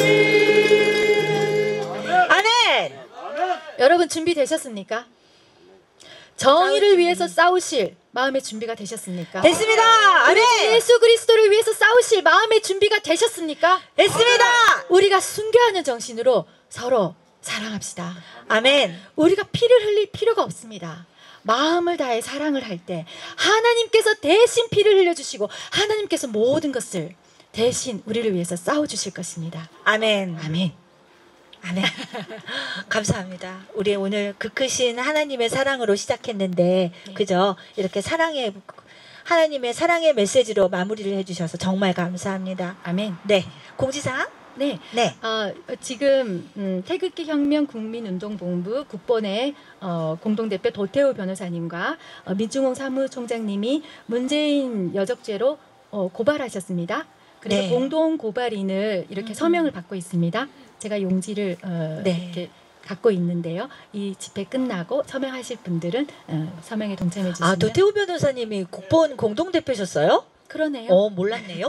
아멘. 여러분 준비되셨습니까? 정의를 위해서 싸우실 마음의 준비가 되셨습니까? 됐습니다. 우리 아멘. 예수 그리스도를 위해서 싸우실 마음의 준비가 되셨습니까? 됐습니다. 우리가 순교하는 정신으로 서로 사랑합시다. 아멘. 우리가 피를 흘릴 필요가 없습니다. 마음을 다해 사랑을 할 때 하나님께서 대신 피를 흘려주시고 하나님께서 모든 것을 대신 우리를 위해서 싸워주실 것입니다. 아멘. 아멘. 아멘. 감사합니다. 우리 오늘 그 크신 하나님의 사랑으로 시작했는데, 그죠? 이렇게 하나님의 사랑의 메시지로 마무리를 해주셔서 정말 감사합니다. 아멘. 네. 공지사항? 네. 네. 지금 태극기 혁명 국민운동본부 국본의 공동대표 도태우 변호사님과 민중홍 사무총장님이 문재인 여적죄로 고발하셨습니다. 그래서 네. 공동 고발인을 이렇게 서명을 받고 있습니다. 제가 용지를 네. 이렇게 갖고 있는데요. 이 집회 끝나고 서명하실 분들은 서명에 동참해 주시면. 아, 도태우 변호사님이 국본 공동대표셨어요? 그러네요. 몰랐네요.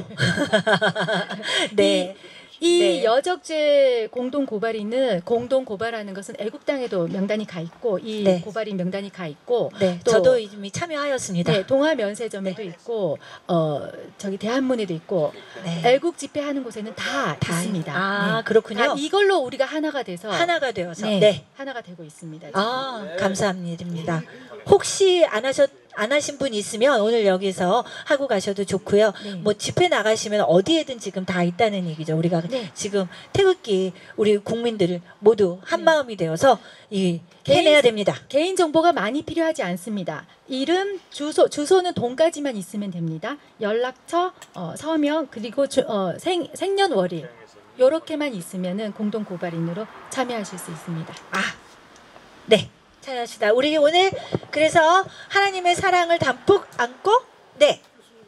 네. 이 네. 여적죄 공동 고발인은 공동 고발하는 것은 애국당에도 명단이 가 있고 이 네. 고발인 명단이 가 있고 네. 또 저도 이미 참여하였습니다. 네, 동아면세점에도 있고 저기 대한문에도 있고 네. 애국 집회하는 곳에는 다 다 있습니다. 아, 네. 그렇군요. 다 이걸로 우리가 하나가 돼서 하나가 되어서. 네, 네. 하나가 되고 있습니다. 아, 감사합니다. 혹시 안 하신 분 있으면 오늘 여기서 하고 가셔도 좋고요. 네. 뭐 집회 나가시면 어디에든 지금 다 있다는 얘기죠. 우리가 네. 지금 태극기 우리 국민들 모두 한 마음이 되어서 해내야 됩니다. 개인 정보가 많이 필요하지 않습니다. 이름, 주소는 돈까지만 있으면 됩니다. 연락처, 서명 그리고 생년월일 요렇게만 있으면은 공동 고발인으로 참여하실 수 있습니다. 아, 네. 찾아시다. 우리 오늘 그래서 하나님의 사랑을 담뿍 안고, 네.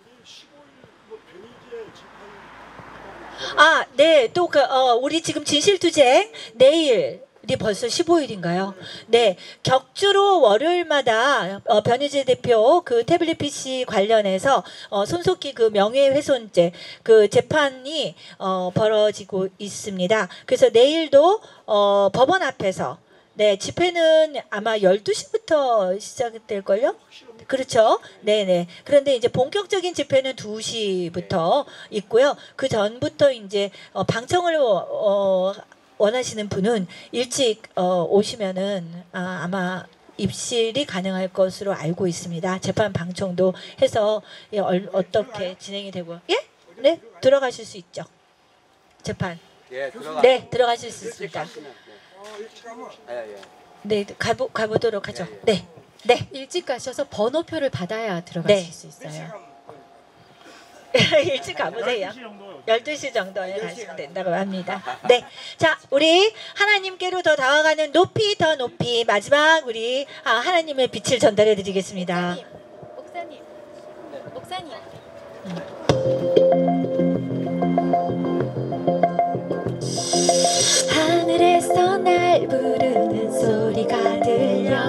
아, 네. 또 우리 지금 진실투쟁 내일이 벌써 15일인가요? 네. 격주로 월요일마다 변희재 대표 그 태블릿 PC 관련해서 손석희 그 명예훼손죄 그 재판이 벌어지고 있습니다. 그래서 내일도 법원 앞에서 네, 집회는 아마 12시부터 시작될걸요? 그렇죠? 네네. 그런데 이제 본격적인 집회는 2시부터 있고요. 그 전부터 이제 방청을 원하시는 분은 일찍 오시면은 아마 입실이 가능할 것으로 알고 있습니다. 재판 방청도 해서 어떻게 진행이 되고, 예? 네, 들어가실 수 있죠. 재판. 예, 네, 들어가실 수 있습니다. 예. 네, 가보도록 하죠. 네, 네. 일찍 가셔서 번호표를 받아야 들어가실 네. 수 있어요. 일찍 가보세요. 12시 정도에 가시면 된다고 합니다. 네. 자, 우리 하나님께로 더 다가가는 높이 더 높이 마지막 우리 하나님의 빛을 전달해 드리겠습니다. 목사님. 하늘에서 날 부르는 소리가 들려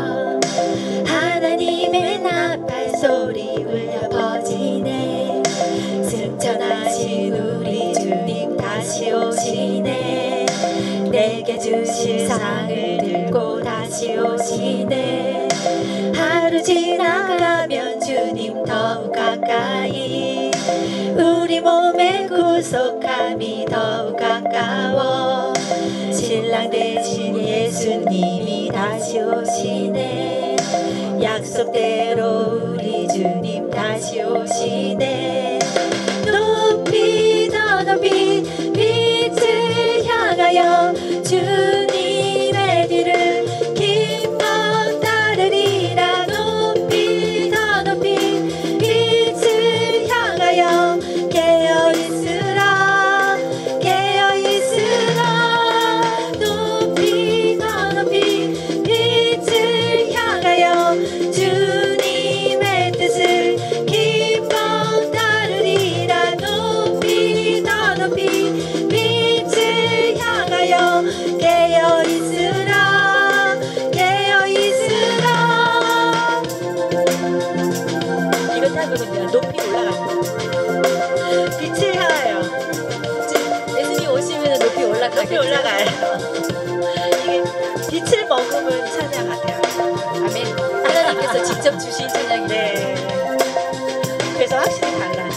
하나님의 나팔 소리 울려 퍼지네 승천하신 우리 주님 다시 오시네 내게 주실 상을 들고 다시 오시네 하루 지나가면 주님 더욱 가까이 우리 몸의 구속함이 더욱 가까워 신랑 되신 예수님이 다시 오시네 약속대로 우리 주님 다시 오시네 높이 더 높이 빛을 향하여 주님의 뒤를 기뻐 따르리라 높이 더 높이 빛을 향하여 깨어있으라 깨어있으라 높이 더 높이 빛을 높이 올라가요. 이게 빛을 머금은 찬양 같아요. 아멘. 하나님께서 직접 주신 찬양입니다. 네. 그래서 확실히 달라요.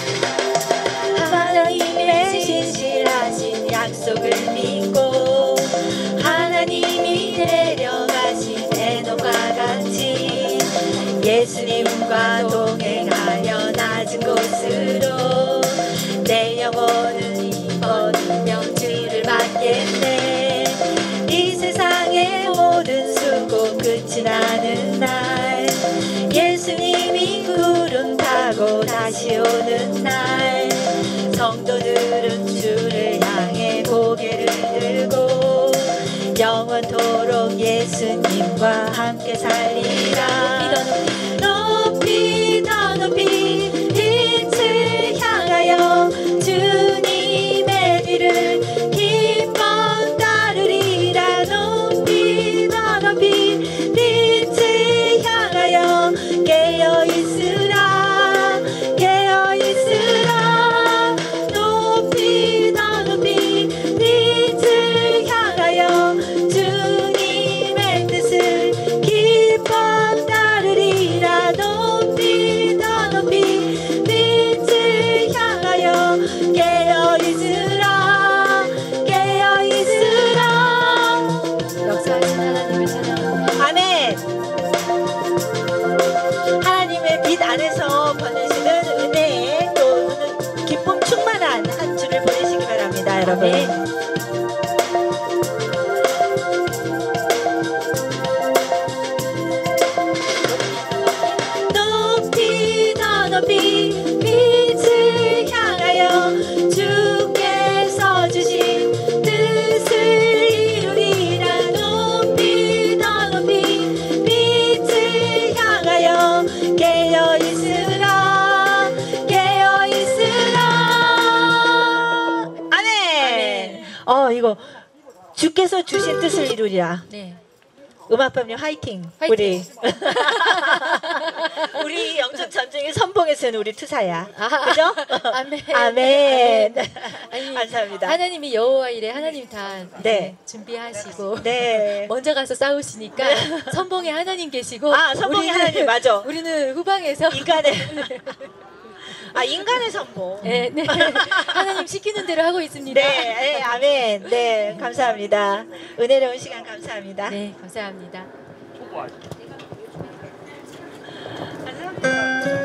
하나님의 신실하신 약속을 믿고 하나님이 내려가신 에녹과 같이 예수님과 동행하여 낮은 곳으로 내 영혼은 이번 운명주를 받겠네. 이 세상의 모든 수고 끝이 나는 날 예수님이 구름 타고 다시 오는 날 성도들은 주를 향해 고개를 들고 영원토록 예수님과 함께 살리라. 높이 더 높이 빛을 향하여 주님의 뒤를 기뻐 따르리라. 높이 더 높이 빛을 향하여 깨어있으라 깨어있으라. 높이 더 높이 빛을 향하여 주님의 뜻을 기뻐 따르리라. 높이 더 높이 빛을 향하여 깨어있으라 깨어있으라. 역사하신 하나님을 찬양합니다. 아멘. 하나님의 빛 안에서 보내시는 은혜에 또 기쁨 충만한 한 주를 보내시기 바랍니다, 여러분. 높이 더 높이 빛을 향하여 주께서 주신 뜻을 이루리라. 높이 더 높이 빛을 향하여 깨어있으라 깨어있으라. 아멘. 이거 주께서 주신 뜻을 이루리라. 네. 음악밤님 화이팅. 화이팅. 우리 우리 영적 전쟁의 선봉에서는 우리 투사야. 그죠? 아멘. 아멘. 아니, 감사합니다. 하나님이 여호와 일에 하나님 다 네. 준비하시고 네. 먼저 가서 싸우시니까 선봉에 하나님 계시고 선봉에 하나님 맞아. 우리는 후방에서 인간의 인간의 선봉. 네, 네. 하나님 시키는 대로 하고 있습니다. 네, 네, 아멘. 네, 감사합니다. 은혜로운 시간 감사합니다. 네, 감사합니다. 감사합니다.